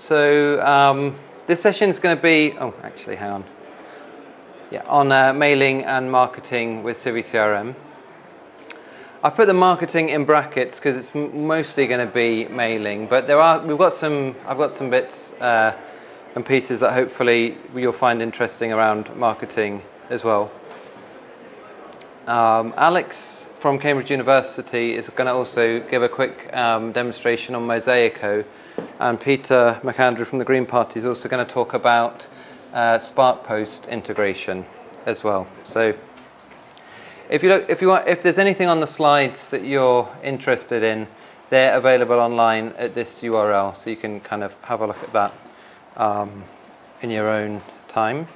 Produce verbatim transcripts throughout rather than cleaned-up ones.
So um, this session is going to be, oh, actually, hang on. Yeah, on uh, mailing and marketing with CiviCRM. I put the marketing in brackets because it's m mostly going to be mailing, but there are we've got some. I've got some bits uh, and pieces that hopefully you'll find interesting around marketing as well. Um, Alex from Cambridge University is going to also give a quick um, demonstration on Mosaico, and Peter McAndrew from the Green Party is also going to talk about uh, SparkPost integration as well. So, if you look, if you want, if there's anything on the slides that you're interested in, they're available online at this U R L, so you can kind of have a look at that um, in your own time.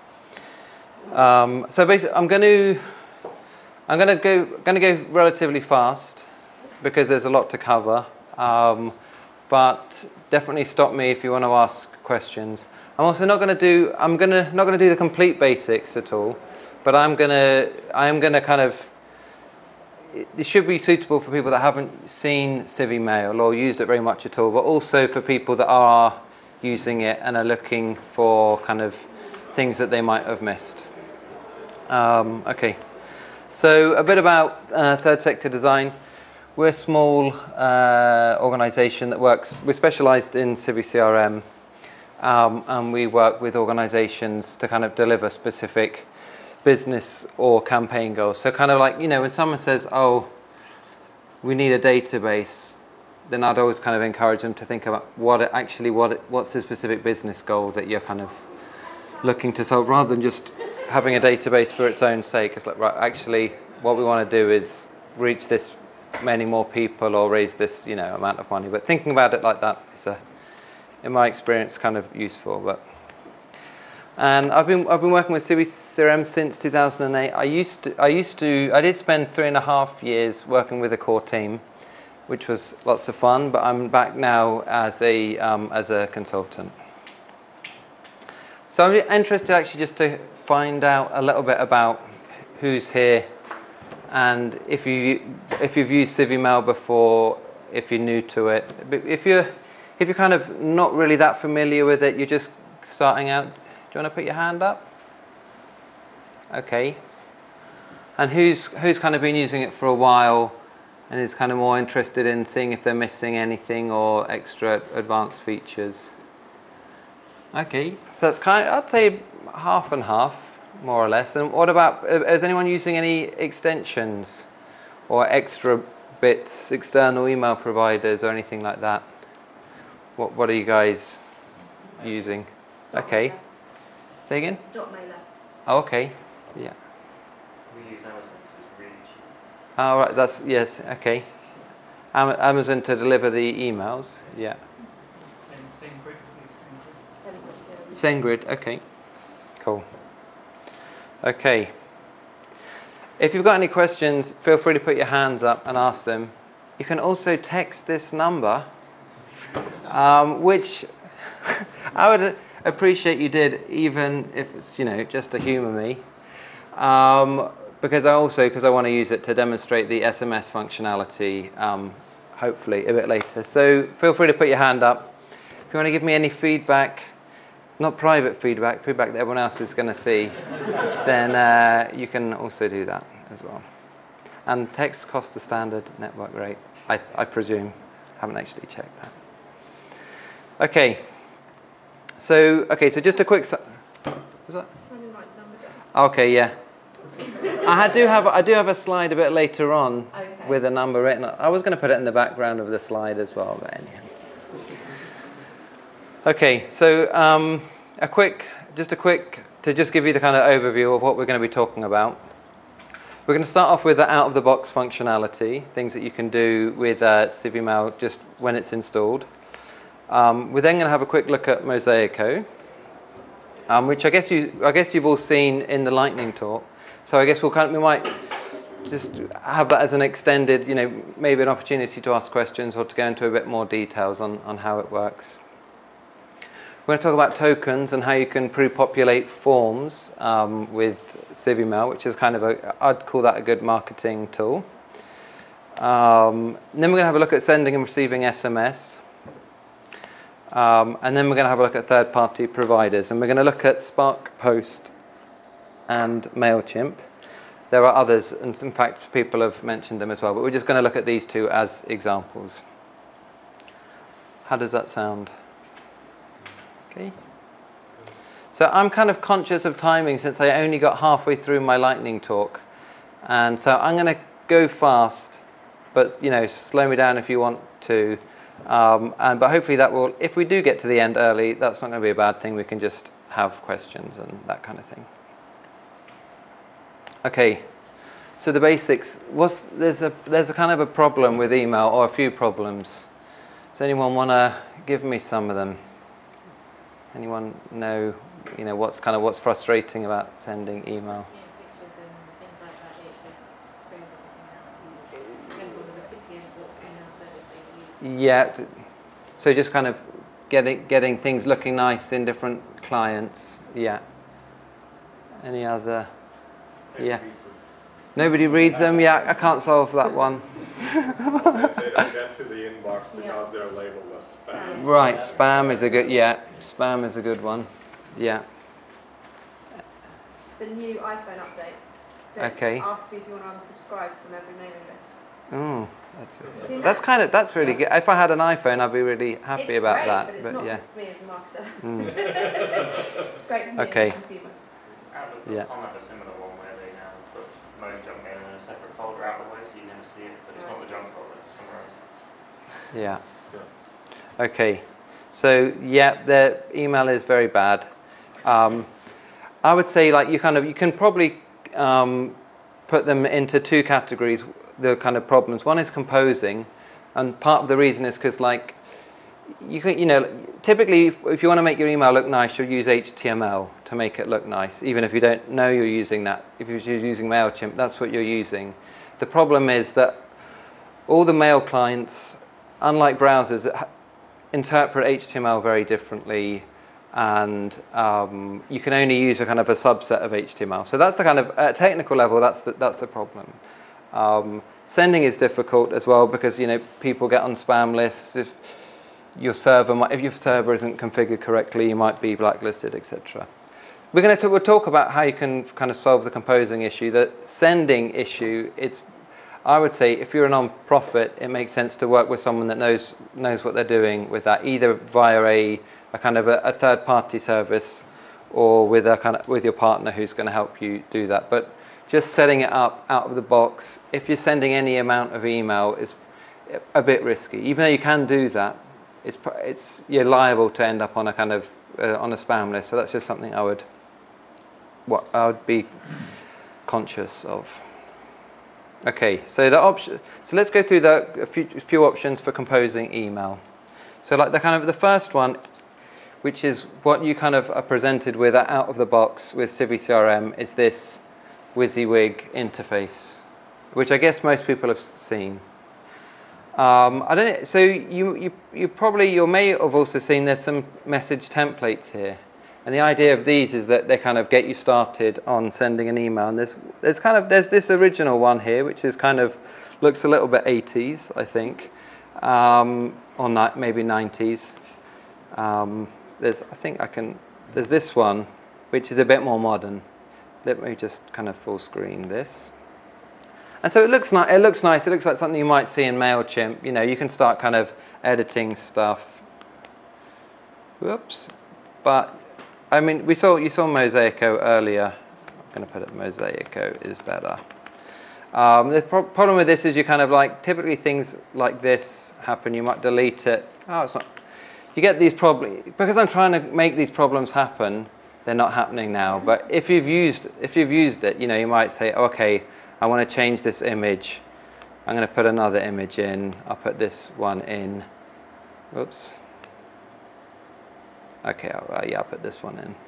Um, so basically, I'm going to. I'm going to go going to go relatively fast because there's a lot to cover, um, but definitely stop me if you want to ask questions. I'm also not going to do I'm going to not going to do the complete basics at all, but I'm going to I'm going to kind of it should be suitable for people that haven't seen CiviMail or used it very much at all, but also for people that are using it and are looking for kind of things that they might have missed. Um, okay. So a bit about uh, third sector design. We're a small uh, organisation that works, we're specialised in CiviCRM, um, and we work with organisations to kind of deliver specific business or campaign goals. So kind of like, you know, when someone says, oh, we need a database, then I'd always kind of encourage them to think about what it actually, what it, what's the specific business goal that you're kind of looking to solve, rather than just having a database for its own sake. It's like, right, actually what we want to do is reach this many more people or raise this, you know, amount of money. But thinking about it like that is, a, in my experience, kind of useful. But and I've been I've been working with CiviCRM since two thousand eight. I used to I used to I did spend three and a half years working with a core team, which was lots of fun. But I'm back now as a um, as a consultant. So I'm interested actually just to find out a little bit about who's here, and if you if you've used CiviMail before, if you're new to it, if you're if you're kind of not really that familiar with it, you're just starting out. Do you want to put your hand up? Okay. And who's who's kind of been using it for a while, and is kind of more interested in seeing if they're missing anything or extra advanced features? Okay, so that's kind of, I'd say half and half, more or less. And what about, is anyone using any extensions or extra bits, external email providers or anything like that? What What are you guys using? Okay. Say again? Dot mailer. Oh, okay. Yeah. We use Amazon because it's really cheap. Oh, right. That's, yes. Okay. Am Amazon to deliver the emails. Yeah. SendGrid, okay, cool. Okay, if you've got any questions, feel free to put your hands up and ask them. You can also text this number, um, which I would appreciate you did, even if it's, you know, just to humour me, um, because I also, because I want to use it to demonstrate the S M S functionality, um, hopefully a bit later. So feel free to put your hand up. If you want to give me any feedback, not private feedback, feedback that everyone else is going to see, then uh, you can also do that as well. And text costs the standard network rate, I, I presume. Haven't actually checked that. Okay. So, okay, so just a quick... Was that? Okay, yeah. I do have I do have a slide a bit later on okay. with a number written. I was going to put it in the background of the slide as well, but anyhow. Okay, so um, a quick, just a quick, to just give you the kind of overview of what we're going to be talking about. We're going to start off with the out-of-the-box functionality, things that you can do with uh, CiviMail just when it's installed. Um, we're then going to have a quick look at Mosaico, um, which I guess you, I guess you've all seen in the lightning talk. So I guess we'll kind of, we might just have that as an extended, you know, maybe an opportunity to ask questions or to go into a bit more details on on how it works. We're going to talk about tokens and how you can pre-populate forms um, with CiviMail, which is kind of a, I'd call that a good marketing tool. Um, then we're going to have a look at sending and receiving S M S. Um, and then we're going to have a look at third-party providers. And we're going to look at SparkPost and MailChimp. There are others, and in fact, people have mentioned them as well. But we're just going to look at these two as examples. How does that sound? Okay. So I'm kind of conscious of timing since I only got halfway through my lightning talk. And so I'm going to go fast, but you know, slow me down if you want to. Um, and, but hopefully that will, if we do get to the end early, that's not going to be a bad thing. We can just have questions and that kind of thing. Okay, so the basics. What's, there's, a, there's a kind of a problem with email, or a few problems. Does anyone want to give me some of them? Anyone know, you know, what's kind of what's frustrating about sending email? Yeah, so just kind of getting getting things looking nice in different clients. Yeah. Any other? Nobody yeah. Reads them. Nobody reads them. Yeah, I can't solve that one. they, they don't get to the inbox because they're labeled as spam. Right, spam is a good. Yeah, spam is a good one. Yeah. The new iPhone update that Okay. asks you if you want to unsubscribe from every mailing list. Oh, that's, Seen that's that? kind of that's really good. If I had an iPhone, I'd be really happy It's about great, that. but it's but not yeah. good for me as a marketer. Mm. It's great for me Okay. as a consumer. Outlook Yeah. dot com have a similar one where they now put most junk mail in a separate folder out of the way, so you never see it, but it's not the junk folder, it's somewhere else. Yeah. Okay. So yeah, the email is very bad. Um, I would say like you kind of you can probably um, put them into two categories. The kind of problems. One is composing, and part of the reason is because like you can you know typically if, if you want to make your email look nice, you'll use H T M L to make it look nice, even if you don't know you're using that. If you're using MailChimp, that's what you're using. The problem is that all the mail clients, unlike browsers, interpret H T M L very differently, and um, you can only use a kind of a subset of H T M L. So that's the kind of, at technical level, that's the, that's the problem. Um, sending is difficult as well because you know people get on spam lists. If your server, might, if your server isn't configured correctly, you might be blacklisted, et cetera. We're going to we'll talk about how you can kind of solve the composing issue. The sending issue, it's I would say if you're a non-profit, it makes sense to work with someone that knows knows what they're doing with that, either via a, a kind of a, a third-party service, or with a kind of with your partner who's going to help you do that. But just setting it up out of the box, if you're sending any amount of email, is a bit risky. Even though you can do that, it's it's you're liable to end up on a kind of uh, on a spam list. So that's just something I would what I would be conscious of. Okay, so the option. So let's go through the a few, a few options for composing email. So like the kind of the first one, which is what you kind of are presented with out of the box with CiviCRM, is this WYSIWYG interface, which I guess most people have seen. Um, I don't know, so you, you you probably you may have also seen there's some message templates here, and the idea of these is that they kind of get you started on sending an email. And there's there's kind of there's this original one here, which is kind of looks a little bit eighties, I think, um, or ni- maybe nineties. Um, there's I think I can there's this one, which is a bit more modern. Let me just kind of full screen this. And so it looks nice. It looks nice. It looks like something you might see in MailChimp. You know, you can start kind of editing stuff. Whoops. But I mean, we saw you saw Mosaico earlier. I'm going to put it Mosaico is better. Um, the pro problem with this is you kind of like typically things like this happen. You might delete it. Oh, it's not. You get these problems because I'm trying to make these problems happen. They're not happening now. But if you've used if you've used it, you know, you might say, okay, I want to change this image. I'm going to put another image in. I'll put this one in. Whoops. Okay, I'll, uh, yeah, I'll put this one in.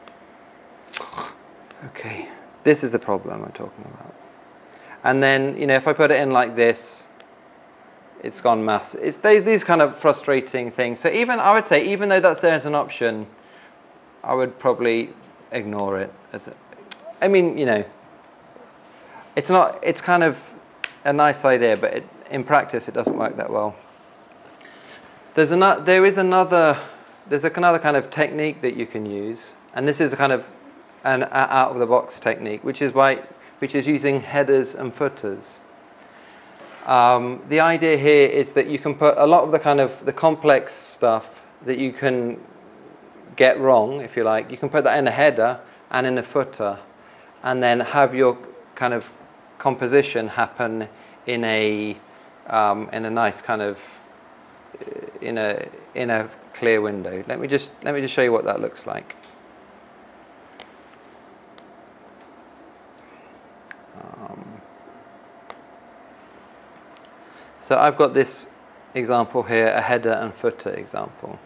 Okay, this is the problem I'm talking about. And then, you know, if I put it in like this, it's gone mass. It's these, these kind of frustrating things. So even, I would say, even though that's there as an option, I would probably ignore it. As a, I mean, you know, it's not, it's kind of a nice idea, but it, in practice, it doesn't work that well. There's another, there is another there's another kind of technique that you can use, and this is a kind of an out of the box technique, which is why, which is using headers and footers. Um, the idea here is that you can put a lot of the kind of the complex stuff that you can get wrong, if you like, you can put that in a header and in a footer, and then have your kind of composition happen in a um, in a nice kind of in a in a clear window. Let me just let me just show you what that looks like. Um, so I've got this example here, a header and footer example.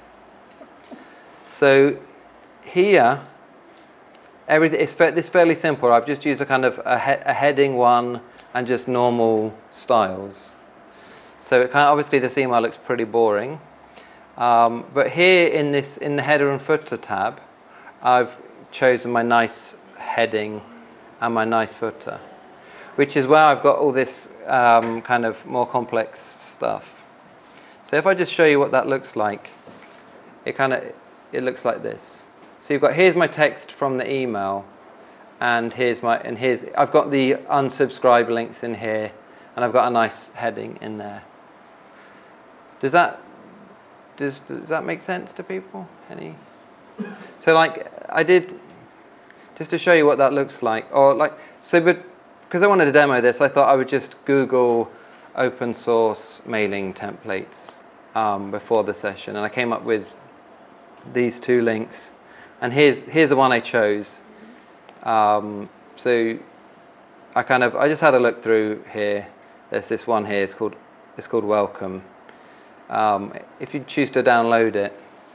So here, everything is fa this fairly simple. I've just used a kind of a, he a heading one and just normal styles. So it kind of, obviously this email looks pretty boring. Um, but here in this in the header and footer tab, I've chosen my nice heading and my nice footer, which is where I've got all this um, kind of more complex stuff. So if I just show you what that looks like, it kind of it looks like this. So you've got, here's my text from the email, and here's my and here's I've got the unsubscribe links in here, and I've got a nice heading in there. Does that does does that make sense to people? Any? So like I did, just to show you what that looks like, or like so, but because I wanted to demo this, I thought I would just Google open source mailing templates um, before the session, and I came up with these two links, and here's here's the one I chose. Um, so I kind of I just had a look through here. There's this one here. It's called it's called Welcome. Um, if you choose to download it,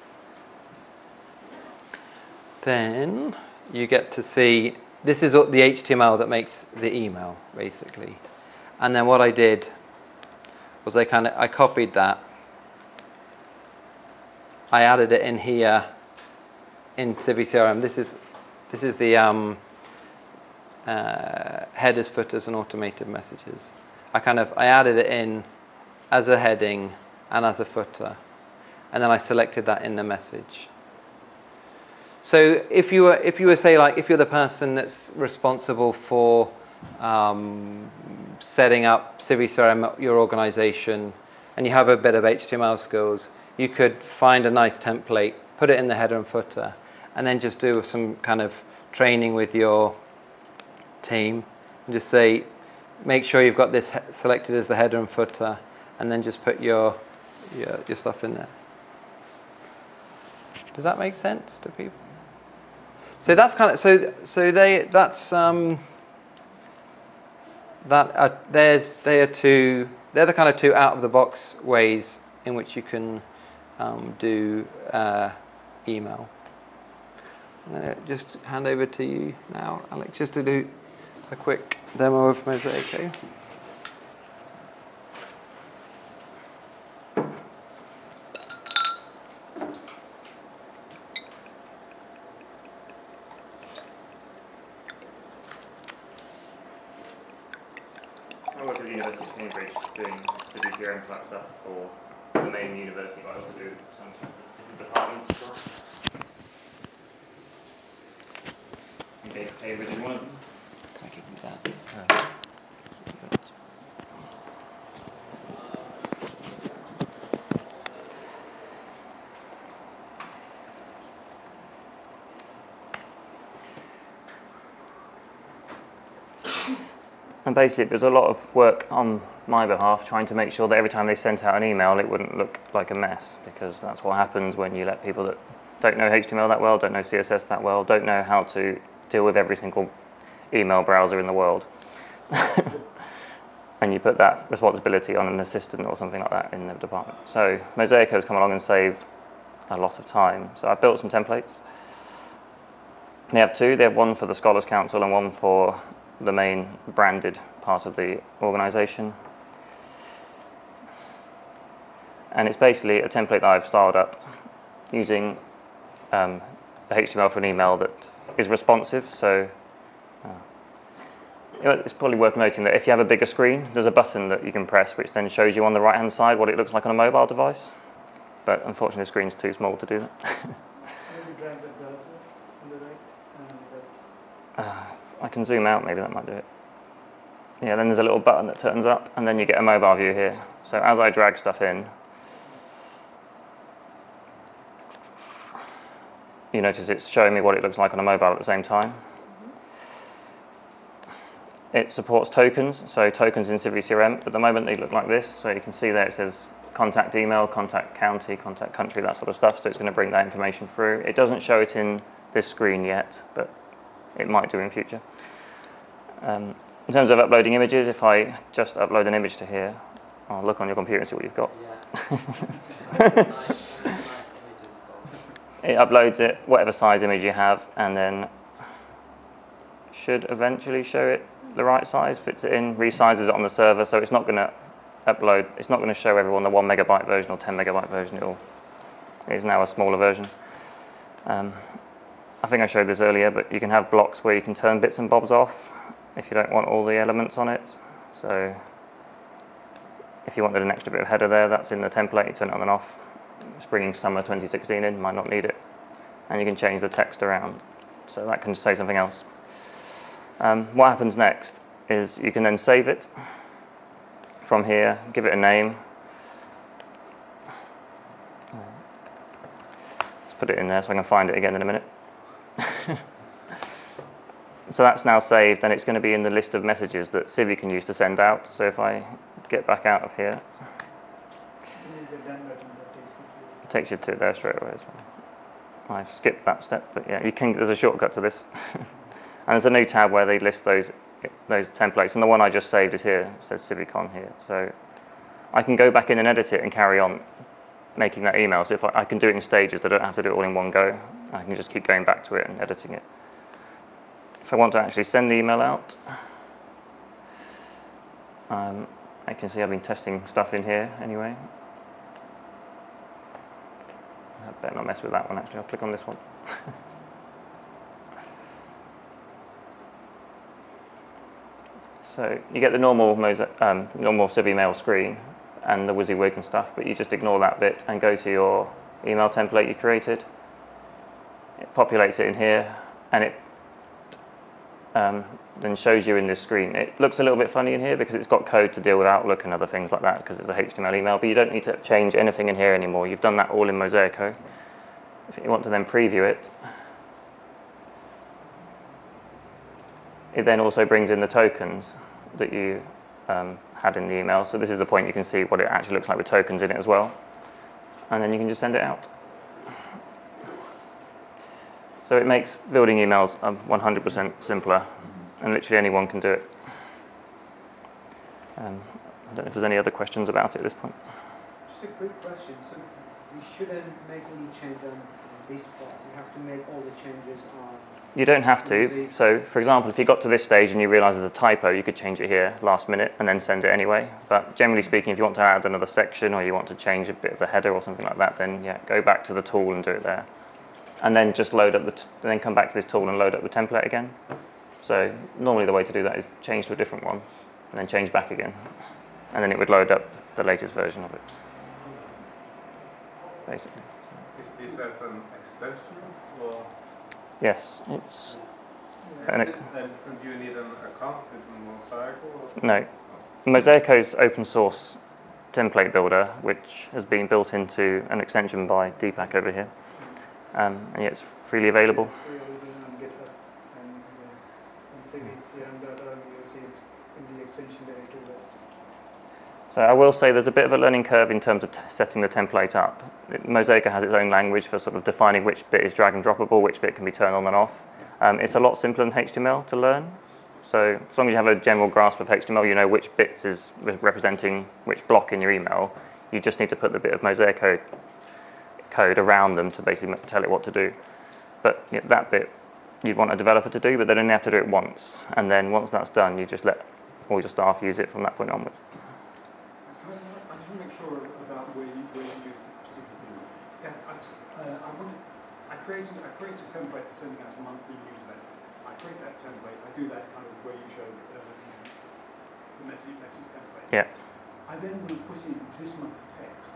then you get to see this is the H T M L that makes the email basically. And then what I did was I kind of I copied that. I added it in here in CiviCRM. This is this is the um, uh, headers, footers, and automated messages. I kind of I added it in as a heading and as a footer, and then I selected that in the message. So if you were if you were say like if you're the person that's responsible for um, setting up CiviCRM at your organization, and you have a bit of H T M L skills, you could find a nice template, put it in the header and footer, and then just do some kind of training with your team, and just say, make sure you've got this selected as the header and footer, and then just put your your, your stuff in there. Does that make sense to people? So that's kind of so so they that's um, that are, there's they are two they're the kind of two out of the box ways in which you can um, do uh, email. I'm going to just hand over to you now, Alex, just to do a quick demo of Mosaico. I work at the University of Cambridge doing CiviCRM type stuff for the main university, but I also do some different departments as well. Okay, Cambridge is one of them. Can I give you that? Oh. And basically, there's a lot of work on my behalf trying to make sure that every time they sent out an email, it wouldn't look like a mess, because that's what happens when you let people that don't know H T M L that well, don't know C S S that well, don't know how to deal with every single email browser in the world. And you put that responsibility on an assistant or something like that in the department. So Mosaico has come along and saved a lot of time. So I built some templates. They have two. They have one for the Scholars Council and one for the main branded part of the organisation. And it's basically a template that I've styled up using um, the H T M L for an email that is responsive. So uh, it's probably worth noting that if you have a bigger screen, there's a button that you can press which then shows you on the right hand side what it looks like on a mobile device. but unfortunately the screen's too small to do that. Maybe drag the browser on the right. And uh, I can zoom out, maybe that might do it. Yeah, then there's a little button that turns up, and then you get a mobile view here. So as I drag stuff in, you notice it's showing me what it looks like on a mobile at the same time. It supports tokens, so tokens in CiviCRM. At the moment they look like this, so you can see there it says contact email, contact county, contact country, that sort of stuff, so it's going to bring that information through. It doesn't show it in this screen yet, but it might do in future. Um, in terms of uploading images, if I just upload an image to here, I'll look on your computer and see what you've got. Yeah. It uploads it, whatever size image you have, and then should eventually show it the right size, fits it in, resizes it on the server, so it's not going to upload, it's not going to show everyone the one megabyte version or ten megabyte version. It'll, it is now a smaller version. Um, I think I showed this earlier, but you can have blocks where you can turn bits and bobs off if you don't want all the elements on it. So if you wanted an extra bit of header there, that's in the template, you turn it on and off. It's bringing summer twenty sixteen in, might not need it. And you can change the text around, so that can say something else. Um, what happens next is you can then save it from here, give it a name. Let's put it in there so I can find it again in a minute. So that's now saved, and it's going to be in the list of messages that Civi can use to send out. So if I get back out of here, it takes you to there straight away as well. I've skipped that step, but yeah, you can. There's a shortcut to this. And there's a new tab where they list those those templates, and the one I just saved is here. It says CiviCon here, so I can go back in and edit it and carry on making that email. So if I, I can do it in stages, I don't have to do it all in one go. I can just keep going back to it and editing it. If I want to actually send the email out, um, I can see I've been testing stuff in here anyway. I better not mess with that one actually. I'll click on this one. So you get the normal um, normal CiviMail screen and the WYSIWYG and stuff, but you just ignore that bit and go to your email template you created. It populates it in here, and it um, then shows you in this screen. It looks a little bit funny in here because it's got code to deal with Outlook and other things like that because it's a H T M L email, but you don't need to change anything in here anymore. You've done that all in Mosaico. If you want to then preview it, it then also brings in the tokens that you um, had in the email. So this is the point you can see what it actually looks like with tokens in it as well. And then you can just send it out. So it makes building emails one hundred percent simpler, and literally anyone can do it. Um, I don't know if there's any other questions about it at this point. Just a quick question. So you shouldn't make any change on this part. You have to make all the changes on... You don't have to. So, for example, if you got to this stage and you realise there's a typo, you could change it here last minute and then send it anyway. But generally speaking, if you want to add another section or you want to change a bit of the header or something like that, then yeah, go back to the tool and do it there. And then just load up the, t then come back to this tool and load up the template again. So normally the way to do that is change to a different one and then change back again. And then it would load up the latest version of it, basically. Is this as an extension or? Yes, it's... And, and do you need an account with Mosaico? No. Mosaico's open source template builder, which has been built into an extension by Deepak over here. Um, and yeah, it's freely available. So I will say there's a bit of a learning curve in terms of t setting the template up. Mosaico has its own language for sort of defining which bit is drag and droppable, which bit can be turned on and off. Um, it's a lot simpler than H T M L to learn. So as long as you have a general grasp of H T M L, you know which bits is re representing which block in your email. You just need to put the bit of Mosaico code around them to basically tell it what to do. But yeah, that bit you'd want a developer to do, but they only have to do it once. And then once that's done, you just let all your staff use it from that point onwards. I just want to make sure about where you, where you use particular things. Yeah, I, uh, I, wanted, I, created, I created a template for sending out a monthly newsletter. I create that template, I do that kind of where you show uh, the message, message template. Yeah. I then will put in this month's text.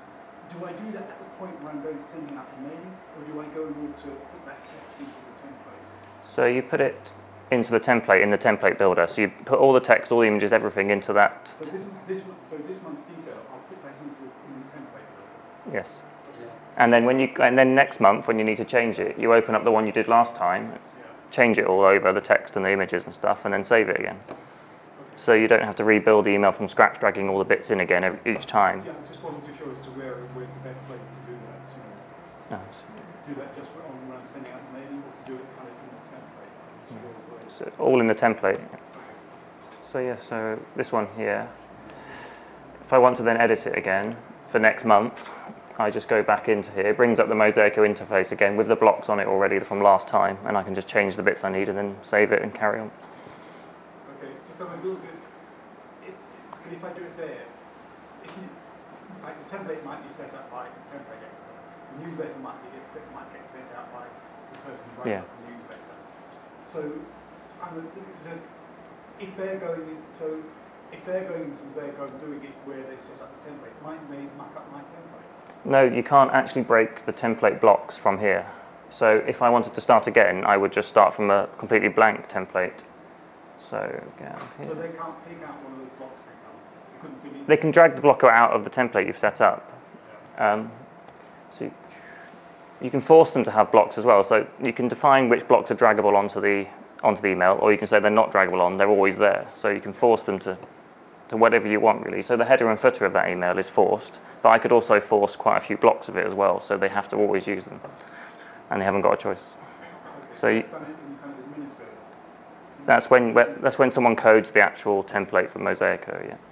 do I do that at the point where I'm going sending out the mailing, or do I go in order to put that text into the template? So you put it into the template in the template builder. So you put all the text, all the images, everything into that. So this, this, so this month's detail, I'll put that into the, in the template builder. Yes. And then when you and then next month when you need to change it, you open up the one you did last time, Yeah. change it all over, the text and the images and stuff, and then save it again. Okay. So you don't have to rebuild the email from scratch, dragging all the bits in again every, each time. Yeah, I was just wanting to show as to where where's the best place to do that. You know, No, to do that just on when I'm sending out the mailing, or to do it kind of in the template. Just so all in the template. So yeah, so this one here, if I want to then edit it again for next month, I just go back into here, it brings up the Mosaico interface again with the blocks on it already from last time, and I can just change the bits I need and then save it and carry on. Okay, it's just something a little bit, it, but if I do it there, isn't it, like the template might be set up by the template expert, the newsletter might, be get set, might get sent out by the person who writes Yeah. up the newsletter. So, I'm a, so if they're going in, so if they're going into Mosaico and doing it where they set up the template, might they muck up my template? No, you can't actually break the template blocks from here. So if I wanted to start again, I would just start from a completely blank template. So again, here. So they can't take out one of those blocks, for example? You couldn't delete They can drag the blocker out of the template you've set up. Um, so you, you can force them to have blocks as well. So you can define which blocks are draggable onto the onto the email, or you can say they're not draggable on, they're always there. So you can force them to, to whatever you want, really. So the header and footer of that email is forced, but I could also force quite a few blocks of it as well, so they have to always use them, and they haven't got a choice. Okay, So you, that's done in kind of administrative. that's when that's when someone codes the actual template for Mosaico, yeah.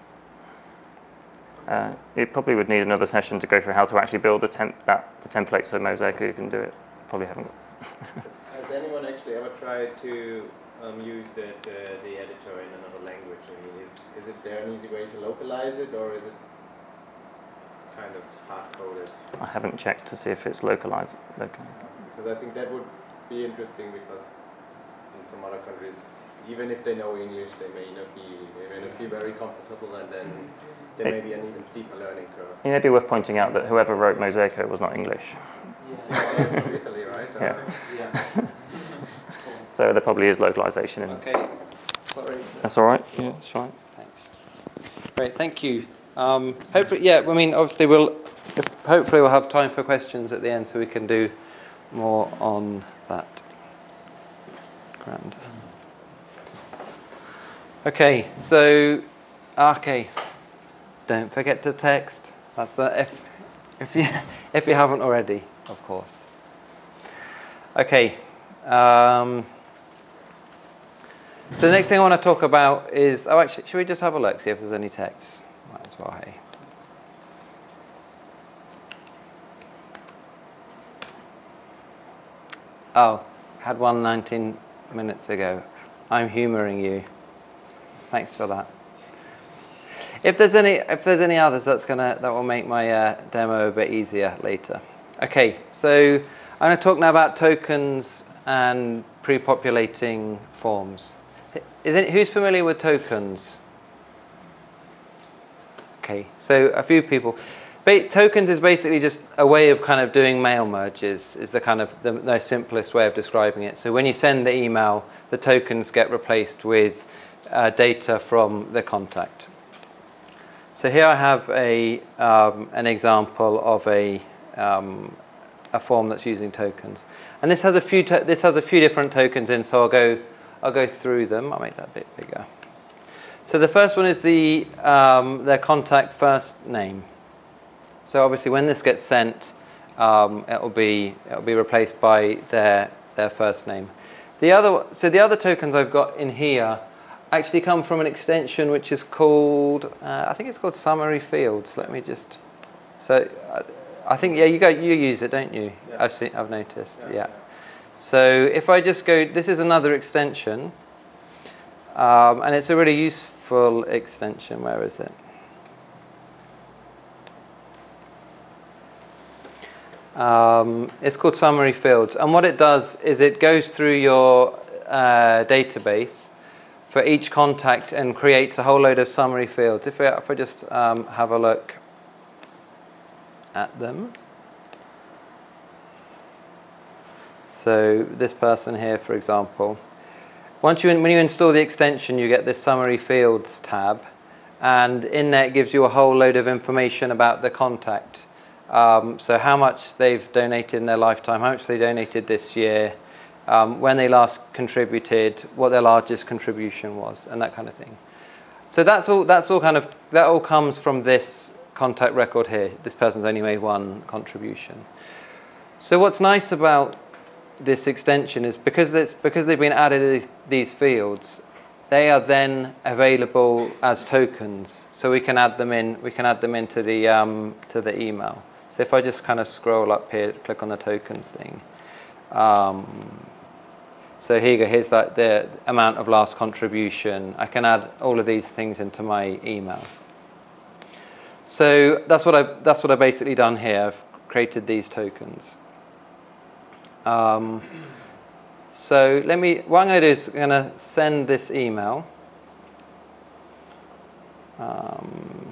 Uh, it probably would need another session to go through how to actually build the, temp that, the template so Mosaico you can do it. Probably haven't got. Has, has anyone actually ever tried to um, use the, the, the editor in another language? I mean, is, is it there an easy way to localize it, or is it kind of hard-coded? I haven't checked to see if it's localized. Okay. Because I think that would be interesting, because in some other countries, even if they know English, they may not be, they may not feel very comfortable, and then there may be an even steeper learning curve. It may be worth pointing out that whoever wrote Mosaico was not English. Yeah, from Italy, right? Yeah. Uh, Yeah. So there probably is localization in. Okay. sorry. That's all right. Yeah, it's fine. Thanks. Great. Thank you. Um, hopefully, yeah. I mean, obviously, we'll if, hopefully we'll have time for questions at the end, so we can do more on that. Grand. Okay. So, okay. Don't forget to text. That's the if if you if you haven't already, of course. Okay. Um, so the next thing I want to talk about is, oh actually, should we just have a look, see if there's any text? Might as well, hey. Oh, had one nineteen minutes ago. I'm humouring you. Thanks for that. If there's any, if there's any others, that's gonna that will make my uh, demo a bit easier later. Okay, so I'm going to talk now about tokens and pre-populating forms. Is it, who's familiar with tokens? Okay, so a few people. Ba tokens is basically just a way of kind of doing mail merges, is the kind of the most simplest way of describing it. So when you send the email, the tokens get replaced with uh, data from the contact. So here I have a um, an example of a um, a form that's using tokens, and this has a few to this has a few different tokens in. So I'll go I'll go through them. I'll make that a bit bigger. So the first one is the um, their contact first name. So obviously, when this gets sent, um, it'll be it'll be replaced by their their first name. The other so the other tokens I've got in here actually come from an extension which is called uh, I think it's called summary fields. Let me just so uh, I think yeah you go you use it, don't you? Yeah. I've seen I've noticed yeah. Yeah. So if I just go, this is another extension, um, and it's a really useful extension. Where is it? Um, it's called summary fields, and what it does is it goes through your uh, database for each contact and creates a whole load of summary fields. If I, if I just um, have a look, at them. So this person here, for example, once you, when you install the extension, you get this Summary Fields tab, and in there it gives you a whole load of information about the contact. Um, so how much they've donated in their lifetime, how much they donated this year, um, when they last contributed, what their largest contribution was, and that kind of thing. So that's all. That's all kind of that all comes from this contact record here. This person's only made one contribution. So what's nice about this extension is because it's because they've been added these, these fields, they are then available as tokens. So we can add them in. We can add them into the um, to the email. So if I just kind of scroll up here, click on the tokens thing. Um, so here you go. Here's like the amount of last contribution. I can add all of these things into my email. So that's what I that's what I basically done here. I've created these tokens. Um, so let me. What I'm going to do is I'm going to send this email. Um,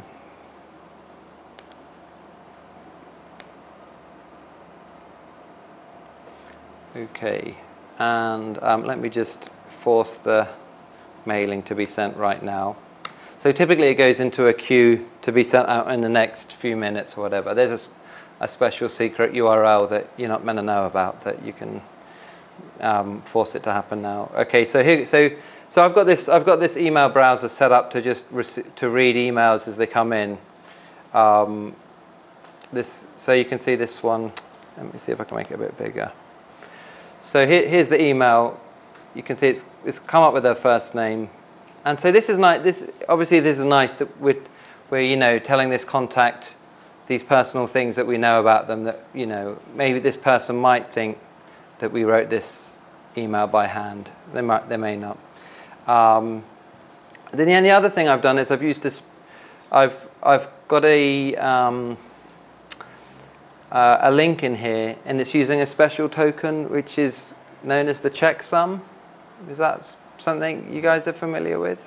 Okay, and um, let me just force the mailing to be sent right now. So typically it goes into a queue to be sent out in the next few minutes or whatever. There's a, a special secret U R L that you're not meant to know about that you can um, force it to happen now. Okay, so here, so so I've got this I've got this email browser set up to just to read emails as they come in. Um, this so you can see this one. Let me see if I can make it a bit bigger. So here, here's the email. You can see it's it's come up with their first name, and so this is nice. This obviously this is nice that we're we're you know telling this contact these personal things that we know about them. That you know maybe this person might think that we wrote this email by hand. They might they may not. Um, then yeah, the other thing I've done is I've used this. I've I've got a um, Uh, a link in here, and it's using a special token which is known as the checksum. Is that something you guys are familiar with?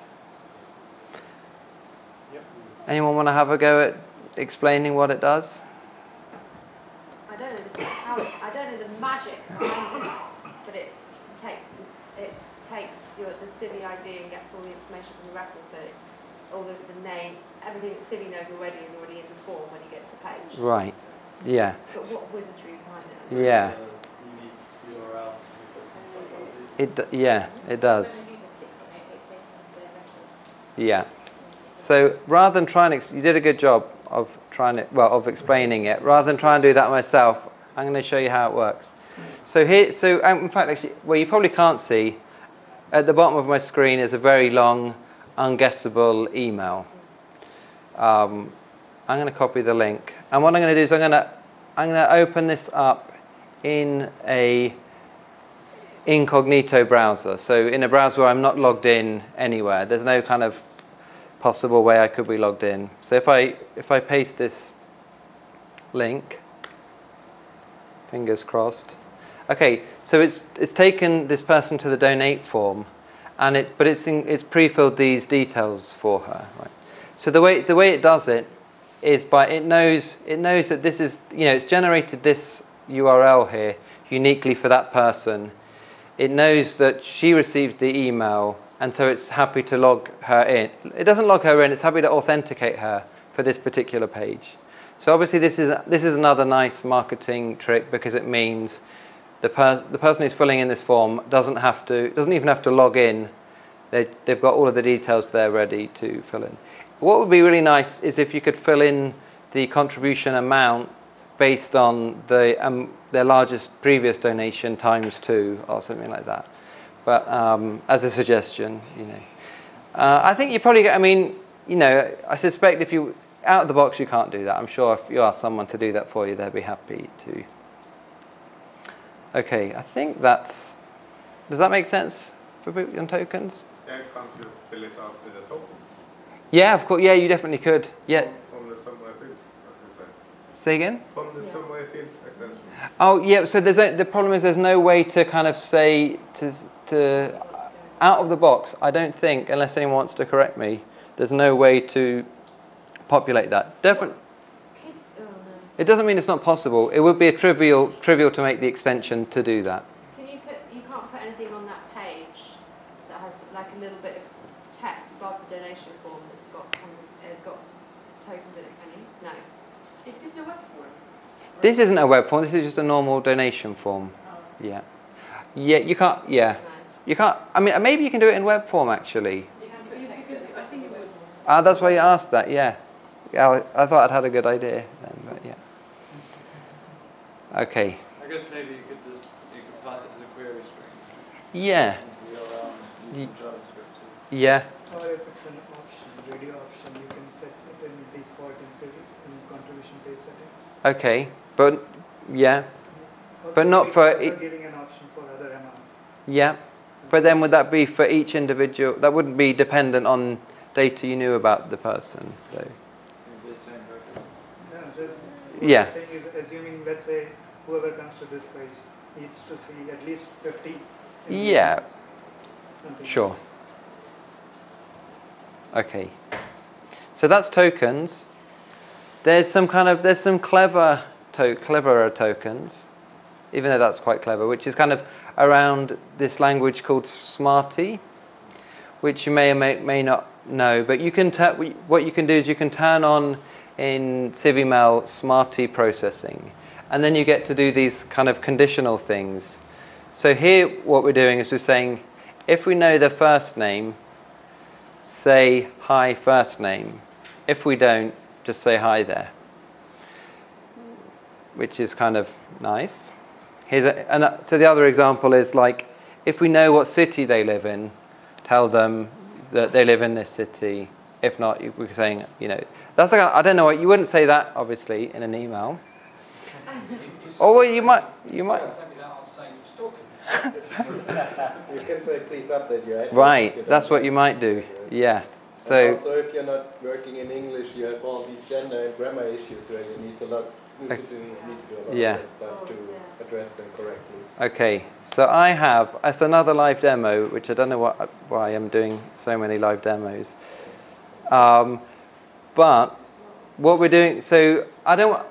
Yep. Anyone want to have a go at explaining what it does? I don't know the how it, I don't know the magic behind it, but it take it takes your the Civi I D and gets all the information from the record, so it, all the, the name, everything that Civi knows already is already in the form when you get to the page. Right. Yeah. But what wizardry is behind it? Yeah. Unique U R L. It d- yeah, it does. Yeah. So rather than trying to, ex- you did a good job of trying it, well, of explaining it. Rather than try and do that myself, I'm going to show you how it works. So here, so um, in fact, actually, well, you probably can't see. At the bottom of my screen is a very long, unguessable email. Um, I'm going to copy the link, and what I'm going to do is I'm going to I'm going to open this up in a incognito browser. So in a browser where I'm not logged in anywhere. There's no kind of possible way I could be logged in. So if I if I paste this link, fingers crossed. Okay, so it's it's taken this person to the donate form, and it but it's in, it's pre-filled these details for her. Right. So the way the way it does it is by it knows it knows that this is you know it's generated this U R L here uniquely for that person. It knows that she received the email, and so it's happy to log her in. It doesn't log her in; it's happy to authenticate her for this particular page. So obviously, this is this is another nice marketing trick because it means the per the person who's filling in this form doesn't have to doesn't even have to log in. They they've got all of the details there ready to fill in. What would be really nice is if you could fill in the contribution amount based on the um, their largest previous donation times two or something like that. But um, as a suggestion, you know, uh, I think you probably get. I mean, you know, I suspect if you out of the box you can't do that. I'm sure if you ask someone to do that for you, they'd be happy to. Okay, I think that's. Does that make sense for people on tokens? Yeah, can't you fill it out with a token? Yeah, of course. Yeah, you definitely could. Yeah. From, from the somewhere fields, as you said. Say again? From the somewhere fields extension. Oh yeah. So there's a, the problem is there's no way to kind of say to to out of the box. I don't think, unless anyone wants to correct me, there's no way to populate that. Definitely. Could, oh no. It doesn't mean it's not possible. It would be a trivial, trivial to make the extension to do that. Can you put, you can't put anything on that page that has like a little bit of text above the donation form that's got some, uh, got tokens in it, can you? No. Is this a web form? This isn't a web form. This is just a normal donation form. Oh. Yeah. Yeah, you can't, yeah. No. You can't, I mean, maybe you can do it in web form, actually. You can put text in it. I think it would. Ah, that's why you asked that, yeah. Yeah, I, I thought I'd had a good idea then, but yeah. Okay. I guess maybe you could just you could pass it as a query string. Yeah. Into the O R M using JavaScript too. Yeah. Or if it's an option, radio option, you can set it in default in Civi in contribution page settings. Okay. But yeah. Also But not gi- for also e- giving an option for other amount. Yeah. But then would that be for each individual? That wouldn't be dependent on data you knew about the person. So. It'd be the same purpose. No, so what Yeah. I'm saying is assuming, let's say, whoever comes to this page needs to see at least fifty. in the Yeah. amount, something Sure. Okay. So that's tokens. There's some kind of there's some clever to cleverer tokens, even though that's quite clever, which is kind of around this language called Smarty, which you may or may, may not know. But you can what you can do is you can turn on in CiviMail Smarty processing, and then you get to do these kind of conditional things. So here what we're doing is we're saying, if we know the first name, say hi first name. If we don't, just say hi there, which is kind of nice. Here's a, and so the other example is like, if we know what city they live in, tell them that they live in this city. If not, we're saying, you know, that's like, I don't know what, you wouldn't say that obviously in an email. Or well, you might, you might. You can say, please update your address. Right, that's what you might do. Yeah. So and also, if you're not working in English, you have all these gender and grammar issues where you need to, lot, need to, do, need to do a lot Yeah. of that stuff to address them correctly. Okay, so I have, as another live demo, which I don't know what, why I'm doing so many live demos. Um, but what we're doing, so I don't,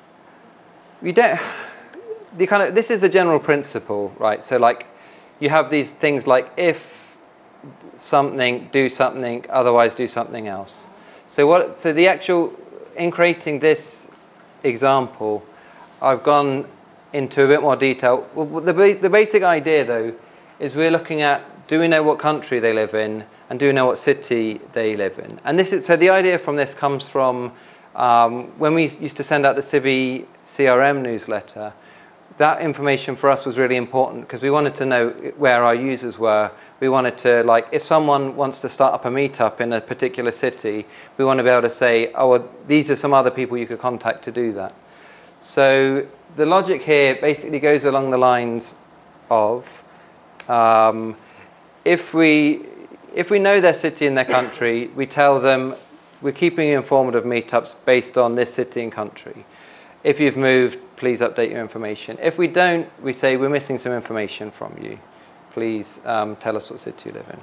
you don't, the kind of, this is the general principle, right? So like, you have these things like if something, do something, otherwise do something else. So what, so the actual, in creating this example, I've gone into a bit more detail. Well, the, the basic idea though, is we're looking at, do we know what country they live in, and do we know what city they live in? And this is, so the idea from this comes from um, when we used to send out the CiviCRM newsletter. That information for us was really important because we wanted to know where our users were. We wanted to, like, if someone wants to start up a meetup in a particular city, we want to be able to say, oh, well, these are some other people you could contact to do that. So the logic here basically goes along the lines of, um, if we if we know their city and their country, we tell them we're keeping you informed of meetups based on this city and country. If you've moved, please update your information. If we don't, we say we're missing some information from you. Please um, tell us what city you live in.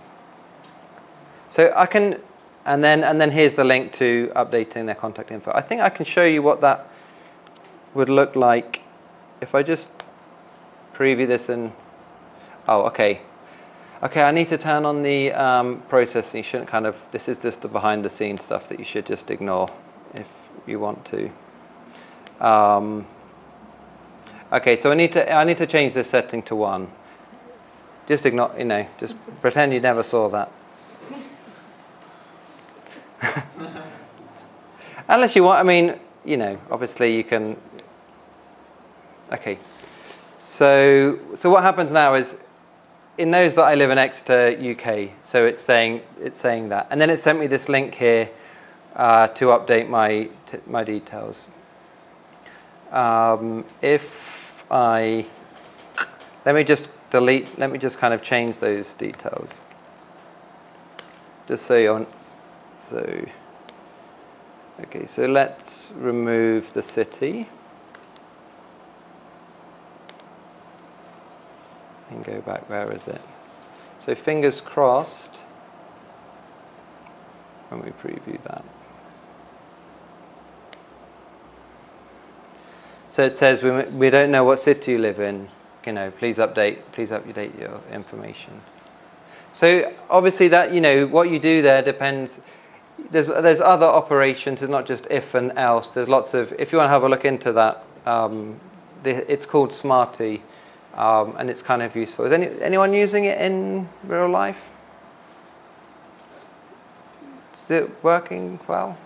So I can, and then and then here's the link to updating their contact info. I think I can show you what that would look like if I just preview this and, oh, okay. Okay, I need to turn on the um, processing. You shouldn't kind of, this is just the behind the scenes stuff that you should just ignore if you want to. Um, okay, so I need to I need to change this setting to one. Just ignore, you know, just pretend you never saw that. Unless you want, I mean, you know, obviously you can. Okay, so so what happens now is it knows that I live in Exeter, U K, so it's saying it's saying that, and then it sent me this link here uh, to update my t my details. Um, if I, let me just delete, let me just kind of change those details. Just so you're, so, okay, so let's remove the city. And go back, where is it? So fingers crossed when we preview that. So it says, we, we don't know what city you live in. You know, please update, please update your information. So obviously that, you know, what you do there depends. There's, there's other operations. It's not just if and else. There's lots of, if you want to have a look into that, um, the, it's called Smarty, um, and it's kind of useful. Is any, anyone using it in real life? Is it working well?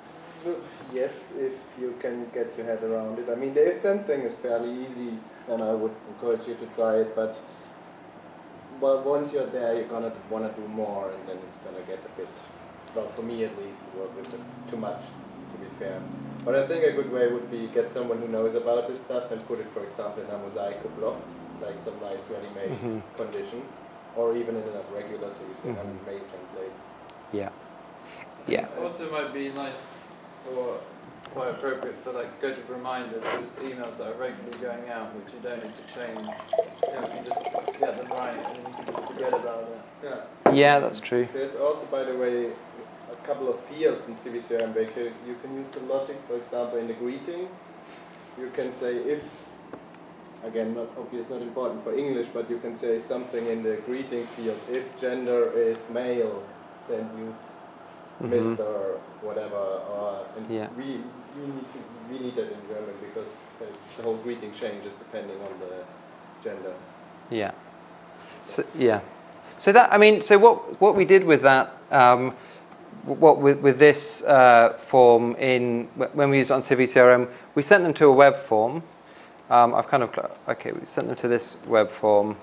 Yes, if you can get your head around it. I mean, the if then thing is fairly easy, and I would encourage you to try it, but well, once you're there, you're going to want to do more, and then it's going to get a bit, well, for me at least, to work with it too much, to be fair. But I think a good way would be get someone who knows about this stuff and put it, for example, in a Mosaico block, like some nice ready-made mm-hmm. conditions, or even in a regular CiviCRM mm-hmm. mail template. Yeah. Yeah. Also might be nice or quite appropriate for like scheduled reminders, there's emails that are regularly going out which you don't need to change. You know, you can just get them right and then you can just forget about it. Yeah. Yeah, that's true. There's also, by the way, a couple of fields in CiviCRM where you you can use the logic, for example, in the greeting. You can say if, again, not obvious, not important for English, but you can say something in the greeting field. If gender is male, then use mm-hmm. Mister or whatever. Or, and yeah. we, we, need to, we need that in German because uh, the whole greeting changes depending on the gender. Yeah. So, yeah. So that, I mean, so what what we did with that, um, what with with this uh, form in when we used it on CiviCRM, we sent them to a web form. Um, I've kind of okay, we sent them to this web form.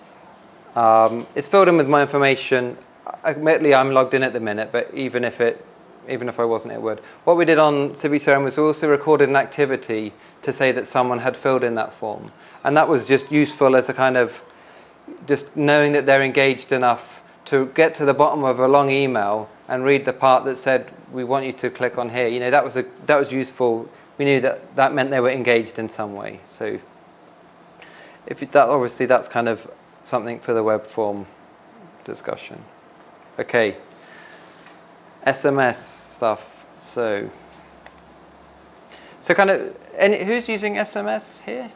Um, it's filled in with my information. Admittedly, I'm logged in at the minute, but even if it, even if I wasn't, it would. What we did on CiviCRM was we also recorded an activity to say that someone had filled in that form, and that was just useful as a kind of just knowing that they're engaged enough to get to the bottom of a long email and read the part that said, we want you to click on here. You know, that was a that was useful. We knew that that meant they were engaged in some way. So if it, that obviously that's kind of something for the web form discussion. Okay. S M S stuff. So so kind of any, who's using S M S here?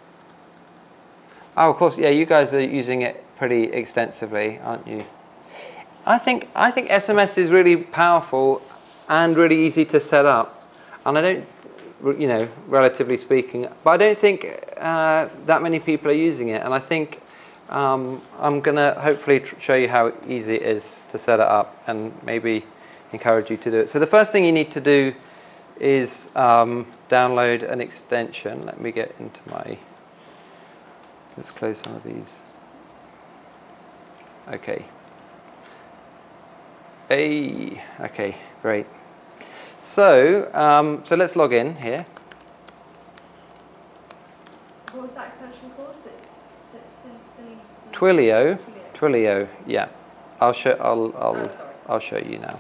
Oh, of course, yeah, you guys are using it pretty extensively, aren't you? I think I think S M S is really powerful and really easy to set up, and I don't, you know, relatively speaking, but I don't think uh, that many people are using it, and I think um, I'm gonna hopefully tr show you how easy it is to set it up, and maybe encourage you to do it. So the first thing you need to do is um, download an extension. Let me get into my. Let's close some of these. Okay. Hey, okay, great. So, um, so let's log in here. What was that extension called? The silly, silly, silly. Twilio. Twilio. Yeah. I'll show. I'll. I'll. Oh, sorry. I'll show you now.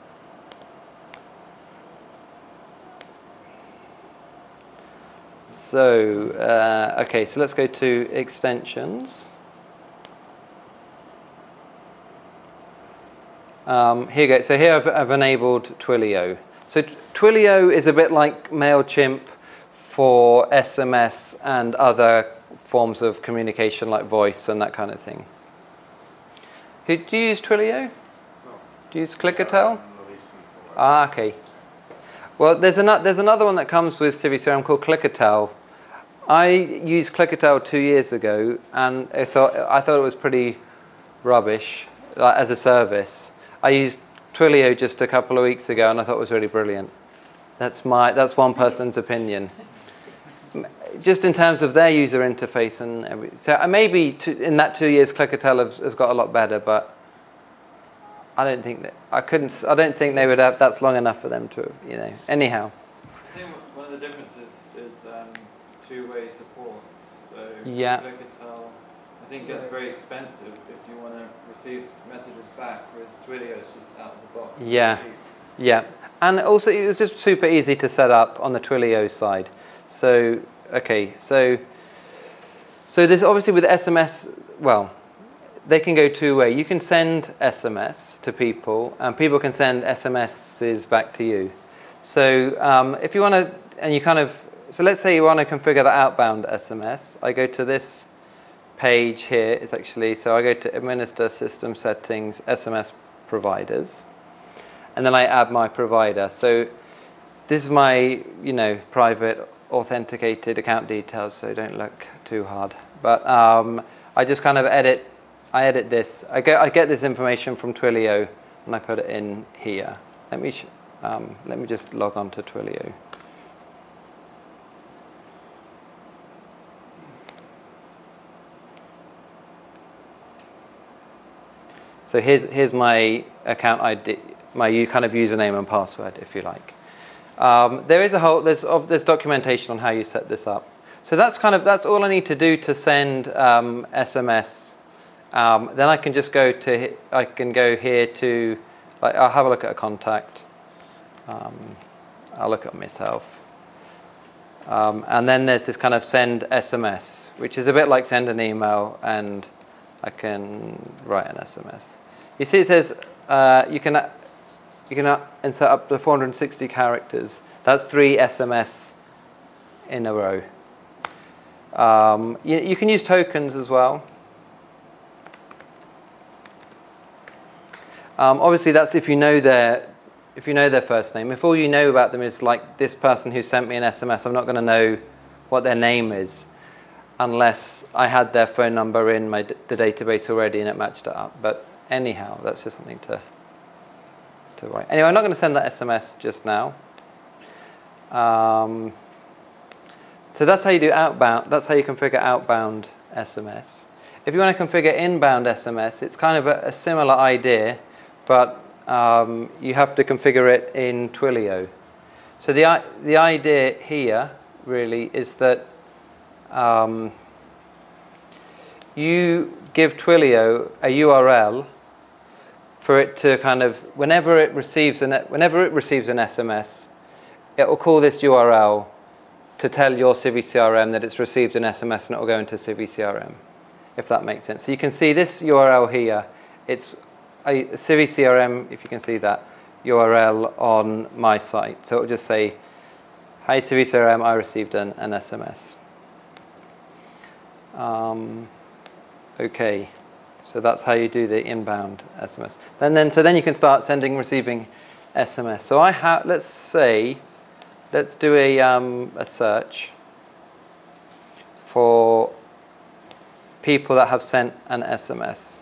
So, uh, okay, so let's go to extensions. Um, here you go. So here I've, I've enabled Twilio. So Twilio is a bit like MailChimp for S M S and other forms of communication like voice and that kind of thing. Who, do you use Twilio? No. Do you use Clickatel? Ah, okay. Well, there's, an, there's another one that comes with CiviCRM called Clickatel. I used Clickatel two years ago, and I thought I thought it was pretty rubbish like, as a service. I used Twilio just a couple of weeks ago, and I thought it was really brilliant. That's my that's one person's opinion. Just in terms of their user interface and everything. So maybe to, in that two years, Clickatel has, has got a lot better, but I don't think that I couldn't. I don't think they would have. That's long enough for them to, you know. Anyhow. I think one of the differences is um, two-way support. So yeah. Clickatel, I think gets very expensive if you want to receive messages back, whereas Twilio is just out of the box. Yeah, yeah, and also it was just super easy to set up on the Twilio side. So okay, so so there's obviously with S M S, well. They can go two-way. You can send S M S to people, and people can send S M Ses back to you. So um, if you want to, and you kind of so let's say you want to configure the outbound S M S. I go to this page here. It's actually, so I go to administer system settings, S M S providers, and then I add my provider. So this is my, you know, private authenticated account details, so don't look too hard. But um, I just kind of edit, I edit this. I get, I get this information from Twilio, and I put it in here. Let me, sh um, let me just log on to Twilio. So here's, here's my account I D, my kind of username and password, if you like. Um, there is a whole, there's, of, there's documentation on how you set this up. So that's kind of, that's all I need to do to send um, S M S. Um, then I can just go to, I can go here to, like, I'll have a look at a contact. Um, I'll look at myself. Um, and then there's this kind of send S M S, which is a bit like send an email, and I can write an S M S. You see it says uh, you can you can insert up to four hundred sixty characters. That's three S M S in a row. Um, you, you can use tokens as well. Um, obviously, that's if you know their if you know their first name. If all you know about them is like this person who sent me an S M S, I'm not going to know what their name is unless I had their phone number in my d the database already and it matched it up. But anyhow, that's just something to to write. Anyway, I'm not going to send that S M S just now. Um, so that's how you do outbound. That's how you configure outbound S M S. If you want to configure inbound S M S, it's kind of a, a similar idea, but um, you have to configure it in Twilio. So the the idea here really is that um, you give Twilio a U R L for it to kind of, whenever it receives an whenever it receives an S M S, it will call this U R L to tell your CiviCRM that it's received an S M S, and it will go into CiviCRM, if that makes sense. So you can see this U R L here. It's a CiviCRM, if you can see that, U R L on my site. So it will just say, hi CiviCRM, I received an, an S M S. Um, okay, so that's how you do the inbound S M S. Then, then, so then you can start sending, receiving S M S. So I have, let's say, let's do a, um, a search for people that have sent an S M S.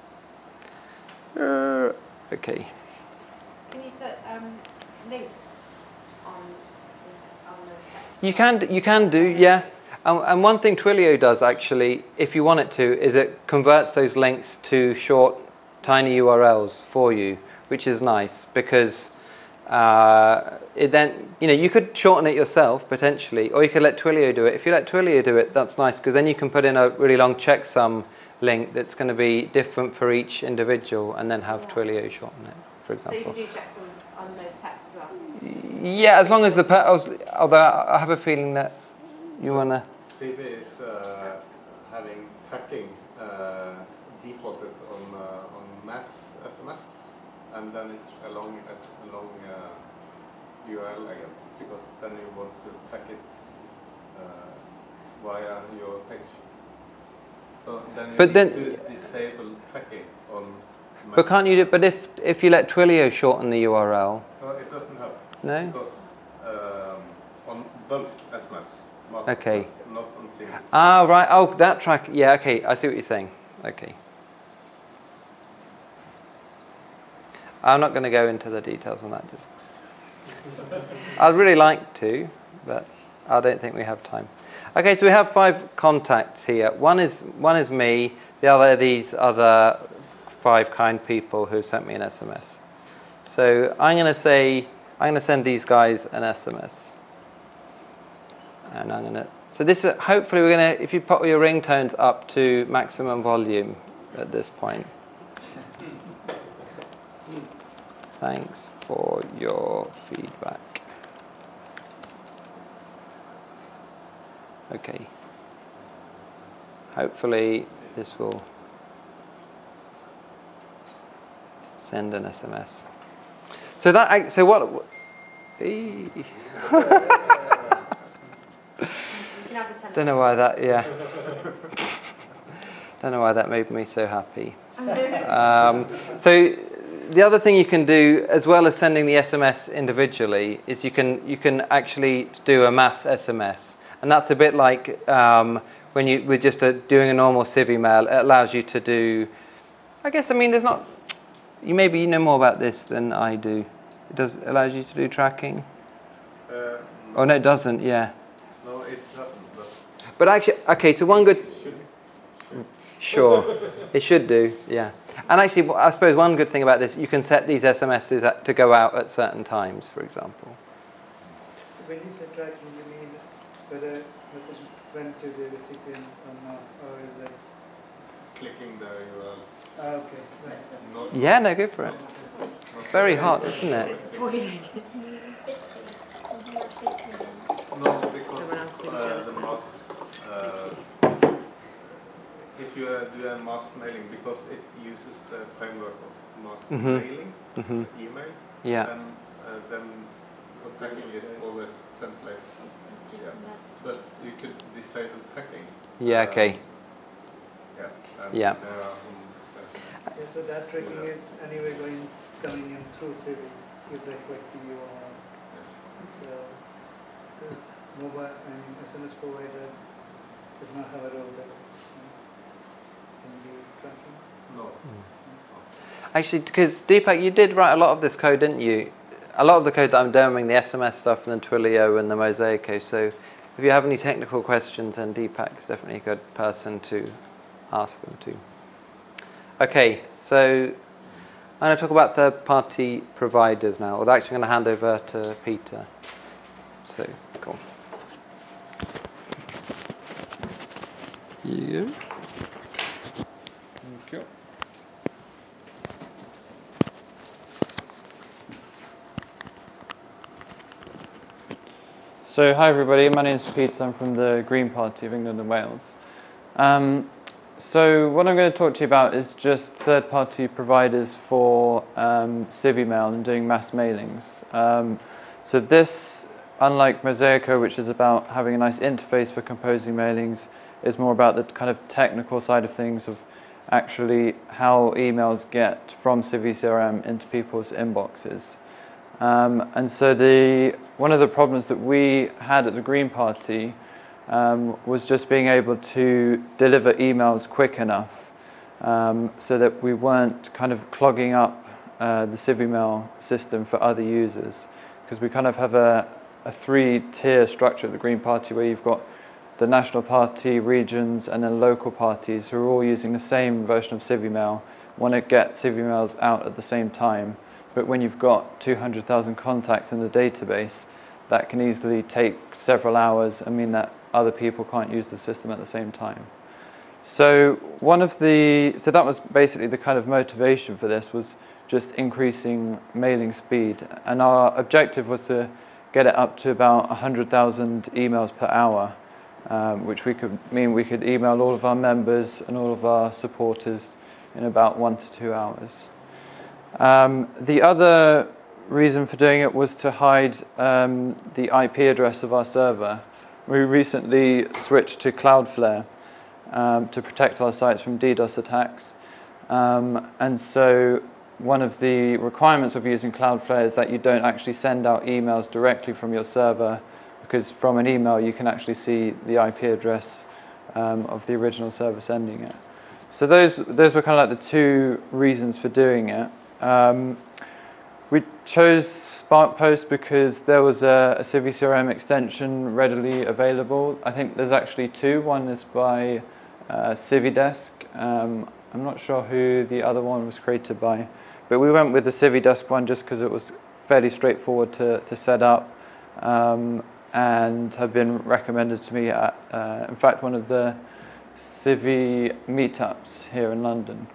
Uh, okay. Can you put um, links on, on those texts? You can, you can do, yeah. And, and one thing Twilio does actually, if you want it to, is it converts those links to short, tiny U R Ls for you, which is nice because uh, it then, you know, you could shorten it yourself potentially, or you could let Twilio do it. If you let Twilio do it, that's nice because then you can put in a really long checksum link that's going to be different for each individual, and then have yeah. Twilio shorten it, for example. So you can do checksum on those texts as well? Yeah, as long as the, per although I have a feeling that you want to... Civi is uh, having tracking uh, defaulted on uh, on mass S M S, and then it's a long, a long uh, U R L again, because then you want to track it uh, via your page. So then you but need then, to disable tracking on mass. But can't you do, but if, if you let Twilio shorten the U R L? No, it doesn't help. No? Because um, on bulk S M S, okay. not on single. Ah, right. Oh, that track. Yeah, okay. I see what you're saying. Okay. I'm not going to go into the details on that. Just, I'd really like to, but I don't think we have time. Okay, so we have five contacts here. One is one is me. The other are these other five kind people who sent me an S M S. So I'm going to say I'm going to send these guys an S M S, and I'm going to. So this is, hopefully we're going to, if you put your ringtones up to maximum volume at this point. Thanks for your feedback. Okay. Hopefully this will send an S M S. So that, so what? ten. Don't know why that, yeah. Don't know why that made me so happy. Um, so the other thing you can do, as well as sending the S M S individually, is you can you can actually do a mass S M S, and that's a bit like um, when you we're just uh, doing a normal CiviMail. It allows you to do, I guess, I mean, there's not. You maybe you know more about this than I do. It does allows you to do tracking. Uh, no. Oh no, it doesn't. Yeah. No, it doesn't. But, but actually, okay. So one good. Should, should. Sure, it should do. Yeah. And actually, I suppose one good thing about this, you can set these S M Ses at, to go out at certain times, for example. So when you say tracking, you mean whether message went to the recipient or not, or is it Clicking the U R L. ah, okay? Right. Not Yeah, no, go for it. It's very hot, isn't it? It's boiling. No, because uh, the mass, uh, if you uh, do a mass mailing, because it uses the framework of mass Mm-hmm. mailing, Mm-hmm. email, Yeah. then, uh, then for tracking it always translates. Yeah. But you could disable tracking. Yeah, okay. Um, yeah. And Yeah. there are some steps. Yeah, so that tracking is anyway going coming in through Civi with the correct P U R. So the mobile and S M S provider does not have a role there in the tracking. No. Actually, because Deepak, you did write a lot of this code, didn't you? A lot of the code that I'm demoing, the S M S stuff, and the Twilio and the Mosaico. So if you have any technical questions, then Deepak is definitely a good person to ask them to. Okay, so I'm going to talk about third-party providers now. Well, actually, I'm going to hand over to Peter. So, cool. You. Thank you. So, hi everybody, my name is Peter, I'm from the Green Party of England and Wales. Um, so what I'm going to talk to you about is just third-party providers for um, CiviMail and doing mass mailings. Um, so this, unlike Mosaico, which is about having a nice interface for composing mailings, is more about the kind of technical side of things of actually how emails get from CiviCRM into people's inboxes. Um, and so the one of the problems that we had at the Green Party um, was just being able to deliver emails quick enough um, so that we weren't kind of clogging up uh, the CiviMail system for other users, because we kind of have a, a three-tier structure at the Green Party where you've got the national party, regions, and then local parties who are all using the same version of CiviMail, want to get CiviMails out at the same time. But when you've got two hundred thousand contacts in the database, that can easily take several hours and mean that other people can't use the system at the same time. So one of the, so that was basically the kind of motivation for this, was just increasing mailing speed. And our objective was to get it up to about one hundred thousand emails per hour, um, which we could mean we could email all of our members and all of our supporters in about one to two hours. Um, the other reason for doing it was to hide um, the I P address of our server. We recently switched to Cloudflare um, to protect our sites from DDoS attacks. Um, and so one of the requirements of using Cloudflare is that you don't actually send out emails directly from your server, because from an email you can actually see the I P address um, of the original server sending it. So those, those were kind of like the two reasons for doing it. Um, we chose SparkPost because there was a, a CiviCRM extension readily available. I think there's actually two. One is by uh, CiviDesk. Um, I'm not sure who the other one was created by, but we went with the CiviDesk one just because it was fairly straightforward to, to set up um, and have been recommended to me at, uh, in fact, one of the Civi meetups here in London.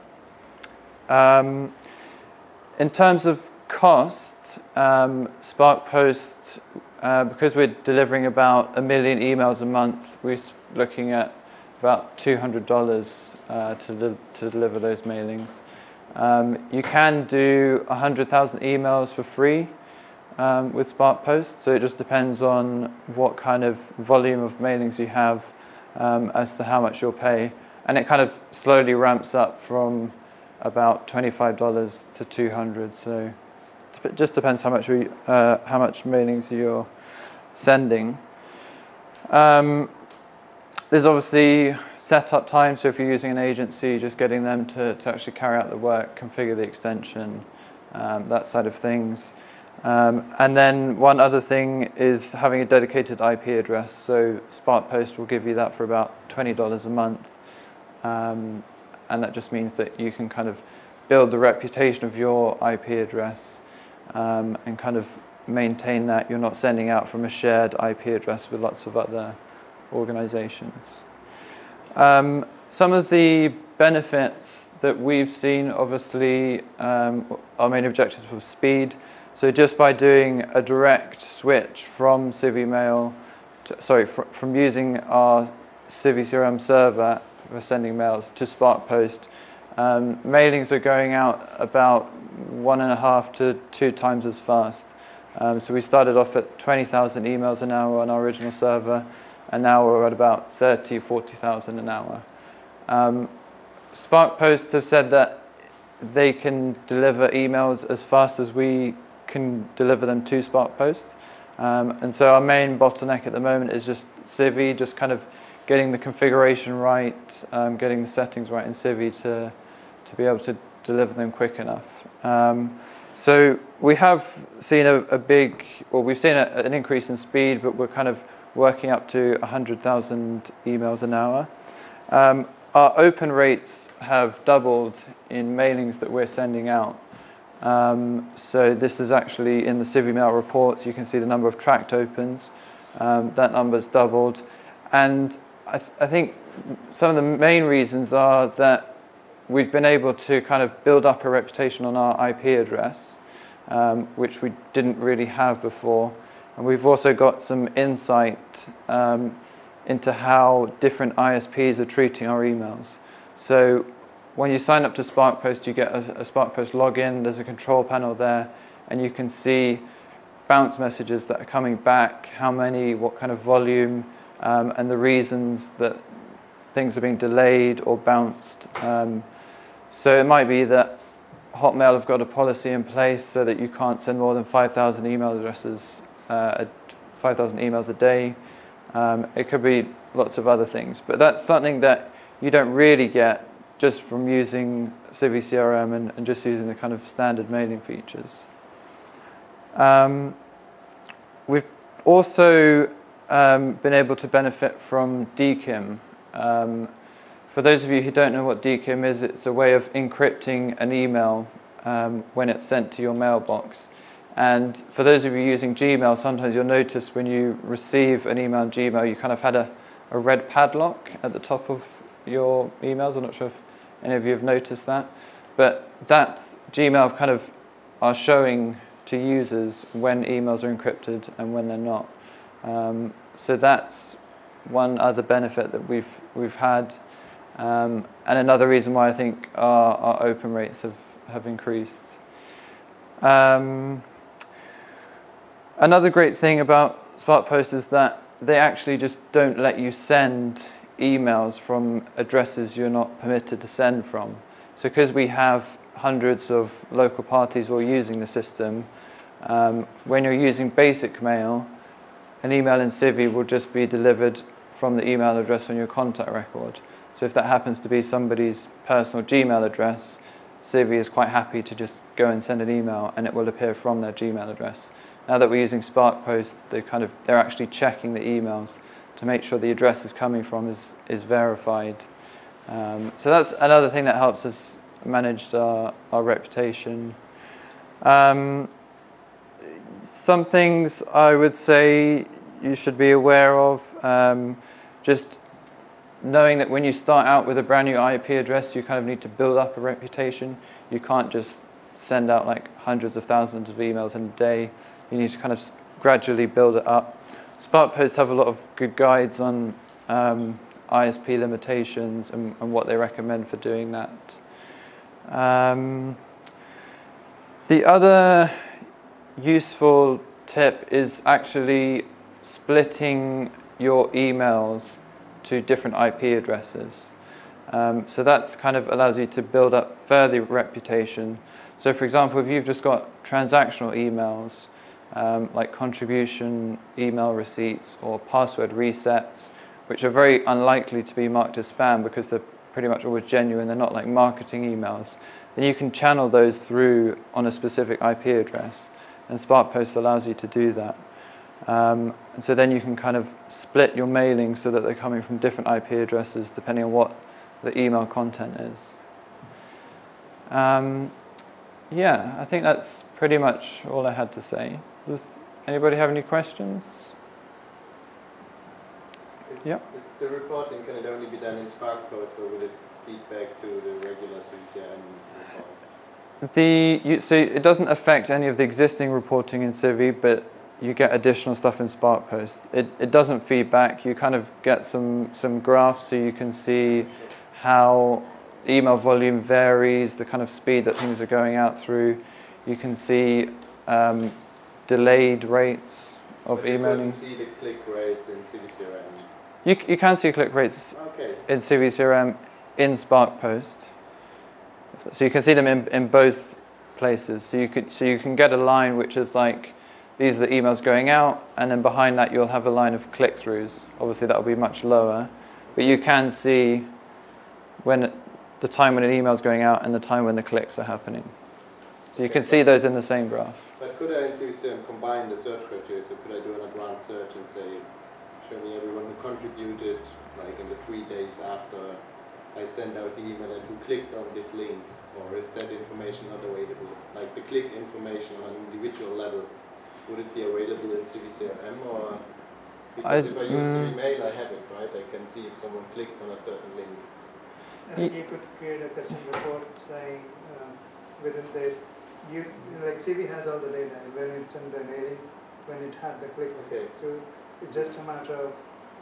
Um, In terms of cost, um, SparkPost, uh, because we're delivering about a million emails a month, we're looking at about two hundred dollars uh, to, de to deliver those mailings. Um, you can do one hundred thousand emails for free, um, with SparkPost, so it just depends on what kind of volume of mailings you have um, as to how much you'll pay. And it kind of slowly ramps up from about twenty-five dollars to two hundred dollars, so it just depends how much, we, uh, how much mailings you're sending. Um, there's obviously setup time, so if you're using an agency, just getting them to, to actually carry out the work, configure the extension, um, that side of things. Um, and then one other thing is having a dedicated I P address. So SparkPost will give you that for about twenty dollars a month. Um, and that just means that you can kind of build the reputation of your I P address um, and kind of maintain that. You're not sending out from a shared I P address with lots of other organizations. Um, some of the benefits that we've seen, obviously, um, our main objectives were speed. So just by doing a direct switch from CiviMail, to, sorry, fr from using our CiviCRM server for sending mails to SparkPost, um, mailings are going out about one and a half to two times as fast. Um, so we started off at twenty thousand emails an hour on our original server, and now we're at about thirty, forty thousand an hour. Um, SparkPost have said that they can deliver emails as fast as we can deliver them to SparkPost. Um, and so our main bottleneck at the moment is just Civi, just kind of getting the configuration right, um, getting the settings right in Civi to, to be able to deliver them quick enough. Um, so we have seen a, a big, well, we've seen a, an increase in speed, but we're kind of working up to one hundred thousand emails an hour. Um, our open rates have doubled in mailings that we're sending out. Um, so this is actually in the CiviMail reports. You can see the number of tracked opens. Um, that number's doubled. And I, th I think some of the main reasons are that we've been able to kind of build up a reputation on our I P address, um, which we didn't really have before. And we've also got some insight um, into how different I S Ps are treating our emails. So when you sign up to SparkPost, you get a, a SparkPost login. There's a control panel there, and you can see bounce messages that are coming back, how many, what kind of volume, um, and the reasons that things are being delayed or bounced. Um, so it might be that Hotmail have got a policy in place so that you can't send more than five thousand email addresses, uh, five thousand emails a day. Um, it could be lots of other things, but that's something that you don't really get just from using CiviCRM and, and just using the kind of standard mailing features. Um, we've also um, been able to benefit from D K I M. Um, for those of you who don't know what D K I M is, it's a way of encrypting an email um, when it's sent to your mailbox. And for those of you using Gmail, sometimes you'll notice when you receive an email in Gmail, you kind of had a, a red padlock at the top of your emails. I'm not sure if any of you have noticed that. But that Gmail kind of are showing to users when emails are encrypted and when they're not. Um, so that's one other benefit that we've, we've had. Um, and another reason why I think our, our open rates have, have increased. Um, Another great thing about SparkPost is that they actually just don't let you send emails from addresses you're not permitted to send from. So because we have hundreds of local parties all using the system, um, when you're using basic mail, an email in Civi will just be delivered from the email address on your contact record. So if that happens to be somebody's personal Gmail address, Civi is quite happy to just go and send an email and it will appear from their Gmail address. Now that we're using SparkPost, they kind of they're actually checking the emails to make sure the address is coming from is is verified. Um, so that's another thing that helps us manage our, our reputation. Um, some things I would say you should be aware of. Um, just knowing that when you start out with a brand new I P address, you kind of need to build up a reputation. You can't just send out like hundreds of thousands of emails in a day. You need to kind of gradually build it up. SparkPost have a lot of good guides on um, I S P limitations and, and what they recommend for doing that. Um, the other useful tip is actually splitting your emails to different I P addresses. Um, so that's kind of allows you to build up further reputation. So for example, if you've just got transactional emails, um, like contribution email receipts or password resets, which are very unlikely to be marked as spam because they're pretty much always genuine, they're not like marketing emails, then you can channel those through on a specific I P address. And SparkPost allows you to do that. Um, and so then you can kind of split your mailing so that they're coming from different I P addresses depending on what the email content is. Um, yeah, I think that's pretty much all I had to say. Does anybody have any questions? Is, Yep. is the reporting, can it only be done in SparkPost or will it feed back to the regular CiviCRM reports? The, you, so it doesn't affect any of the existing reporting in Civi, but you get additional stuff in SparkPost. It, it doesn't feed back. You kind of get some, some graphs so you can see how email volume varies, the kind of speed that things are going out through. You can see um, delayed rates of but emailing. You couldn't see the click rates in CiviCRM. You, you can see click rates okay. in CiviCRM in SparkPost. So you can see them in, in both places. So you could so you can get a line which is like these are the emails going out, and then behind that you'll have a line of click-throughs. Obviously that will be much lower, but you can see when it, the time when an email is going out and the time when the clicks are happening. So you okay, can see those in the same graph. But could I in CiviCRM combine the search criteria? So could I do an advanced search and say, show me everyone who contributed, like in the three days after I send out the email and who clicked on this link, or is that information not available? Like the click information on an individual level, would it be available in CiviCRM or? Because I, if I use mm, CiviMail, I have it, right? I can see if someone clicked on a certain link. And you could create a custom report saying um, within this, you like Civi has all the data when it's in the mailing, when it had the click okay. through. It's just a matter of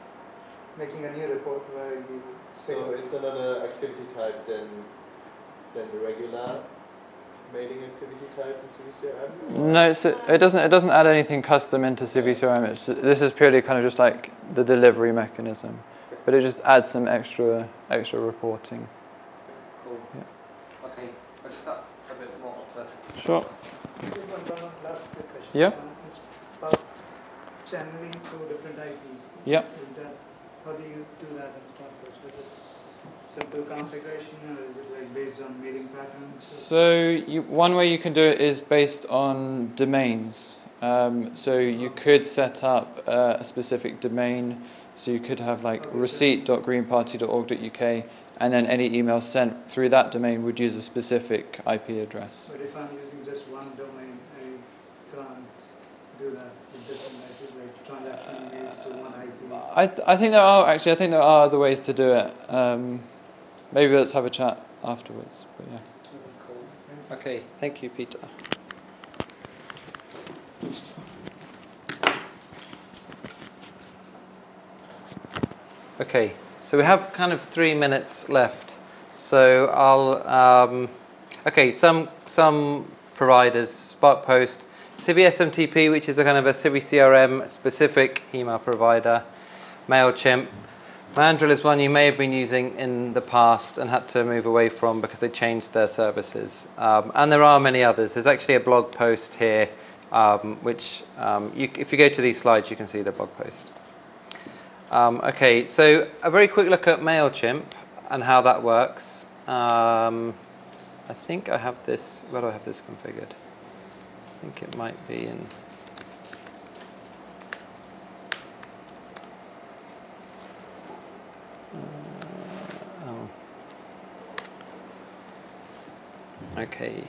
making a new report where you. So it's another activity type than than the regular mailing activity type in CiviCRM? No, so it doesn't. It doesn't add anything custom into CiviCRM. It's, this is purely kind of just like the delivery mechanism, but it just adds some extra extra reporting. Cool. Yeah. Okay, I just got a bit more to. Sure. One, one last quick question. Yeah. It's about channeling through different I Ps. Yeah. Is that how do you do that in SparkPost? Is it simple configuration, or is it like based on mailing patterns? So you, one way you can do it is based on domains. Um, so you could set up uh, a specific domain. So you could have like okay, receipt dot green party dot org dot U K, and then any email sent through that domain would use a specific I P address. But if I'm using just one domain, I can't do that with different I Ps, like transaction emails to one I P. I, th I think there are actually I think there are other ways to do it. Um, maybe let's have a chat afterwards. But yeah. Okay, cool. Thanks. Okay, thank you, Peter. Okay, so we have kind of three minutes left. So I'll um, okay some some providers SparkPost, CiviSMTP, which is a kind of a CiviCRM specific email provider, MailChimp. McAndrew is one you may have been using in the past and had to move away from because they changed their services. Um, and there are many others. There's actually a blog post here, um, which um, you, if you go to these slides, you can see the blog post. Um, okay, so a very quick look at MailChimp and how that works. Um, I think I have this, where do I have this configured? I think it might be in... Uh, oh. Okay.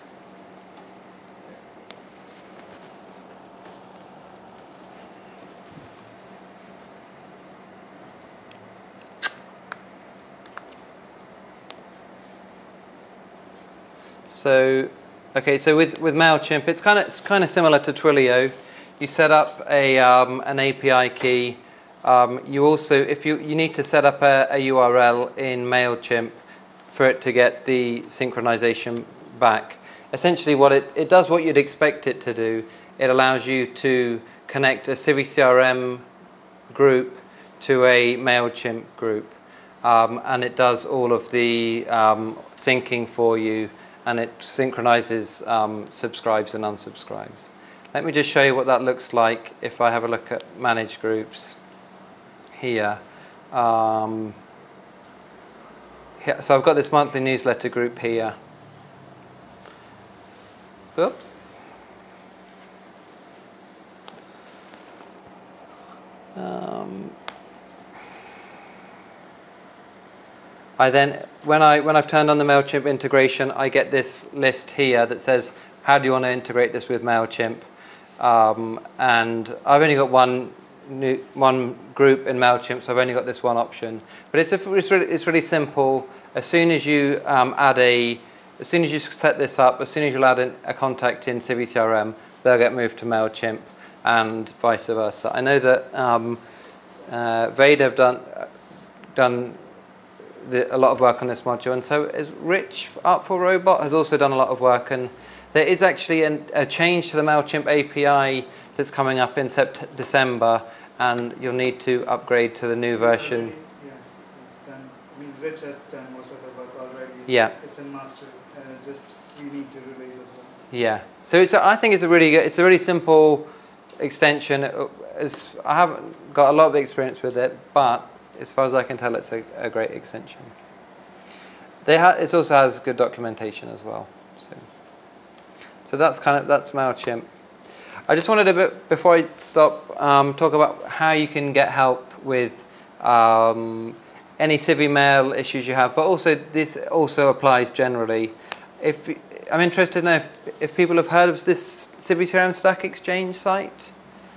So, okay, so with, with MailChimp, it's kind of it's kind of similar to Twilio. You set up a um, an A P I key. Um, you also, if you you need to set up a, a U R L in MailChimp for it to get the synchronization back. essentially what it, it does what you'd expect it to do. It allows you to connect a CiviCRM group to a MailChimp group. Um, and it does all of the um, syncing for you, and it synchronizes um, subscribes and unsubscribes. Let me just show you what that looks like if I have a look at manage groups here. Um, here. So I've got this monthly newsletter group here. Oops. Um, I then, when, I, when I've turned on the MailChimp integration, I get this list here that says, how do you want to integrate this with MailChimp? Um, and I've only got one, new, one group in MailChimp, so I've only got this one option. But it's, a, it's, really, it's really simple. As soon as you um, add a, as soon as you set this up, as soon as you add in a contact in CiviCRM, they'll get moved to MailChimp and vice versa. I know that um, uh, Veda have done, done The, a lot of work on this module, and so is Rich, Artful Robot, has also done a lot of work, and there is actually an, a change to the MailChimp A P I that's coming up in Sept December, and you'll need to upgrade to the new version. Yeah, it's done. I mean, Rich has done most of the work already. Yeah. It's in master, uh, just we need to release as well. Yeah. So it's a, I think it's a really good, it's a really simple extension. It's, I haven't got a lot of experience with it, but as far as I can tell, it's a, a great extension. They ha it also has good documentation as well. So, so that's kind of that's MailChimp. I just wanted a bit before I stop um, talk about how you can get help with um, any CiviMail issues you have, but also this also applies generally. If I'm interested to know if if people have heard of this CiviCRM Stack Exchange site.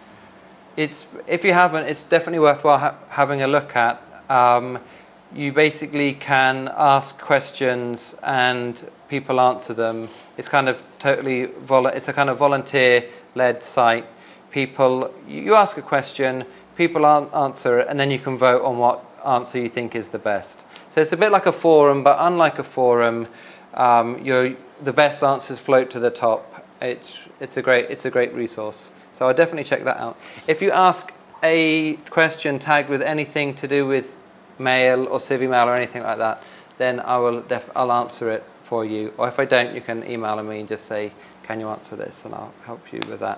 It's, if you haven't, it's definitely worthwhile ha having a look at. Um, you basically can ask questions and people answer them. It's kind of totally, vol it's a kind of volunteer-led site. People, you ask a question, people answer it, and then you can vote on what answer you think is the best. So it's a bit like a forum, but unlike a forum, um, you're, the best answers float to the top. It's, it's, a great, it's a great resource. So I'll definitely check that out. If you ask a question tagged with anything to do with mail or CiviMail or anything like that, then I will def I'll answer it for you. Or if I don't, you can email me and just say, can you answer this? And I'll help you with that.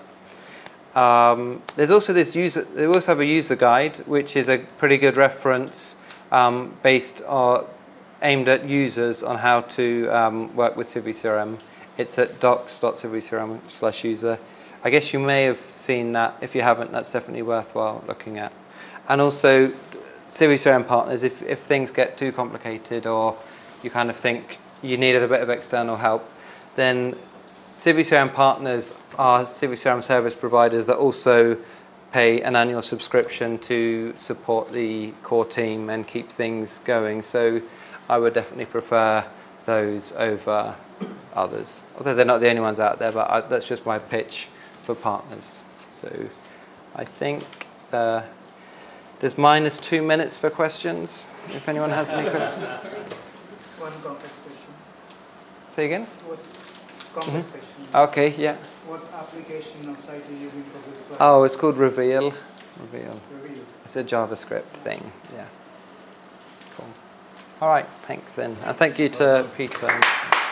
Um, there's also this user, they also have a user guide, which is a pretty good reference um, based or aimed at users on how to um, work with CiviCRM. It's at docs dot civicrm slash user. I guess you may have seen that. If you haven't, that's definitely worthwhile looking at. And also, CiviCRM partners, if, if things get too complicated or you kind of think you needed a bit of external help, then CiviCRM partners are CiviCRM service providers that also pay an annual subscription to support the core team and keep things going. So I would definitely prefer those over others. Although they're not the only ones out there, but I, that's just my pitch for partners. So I think uh, there's minus two minutes for questions, if anyone has any questions. One context question. Say again? What context question? Mm-hmm. Okay, yeah. What application or site are you using for this? Slide? Oh, it's called Reveal. Reveal. Reveal. It's a JavaScript thing, yeah. Cool. All right, thanks then. And thank you to Peter.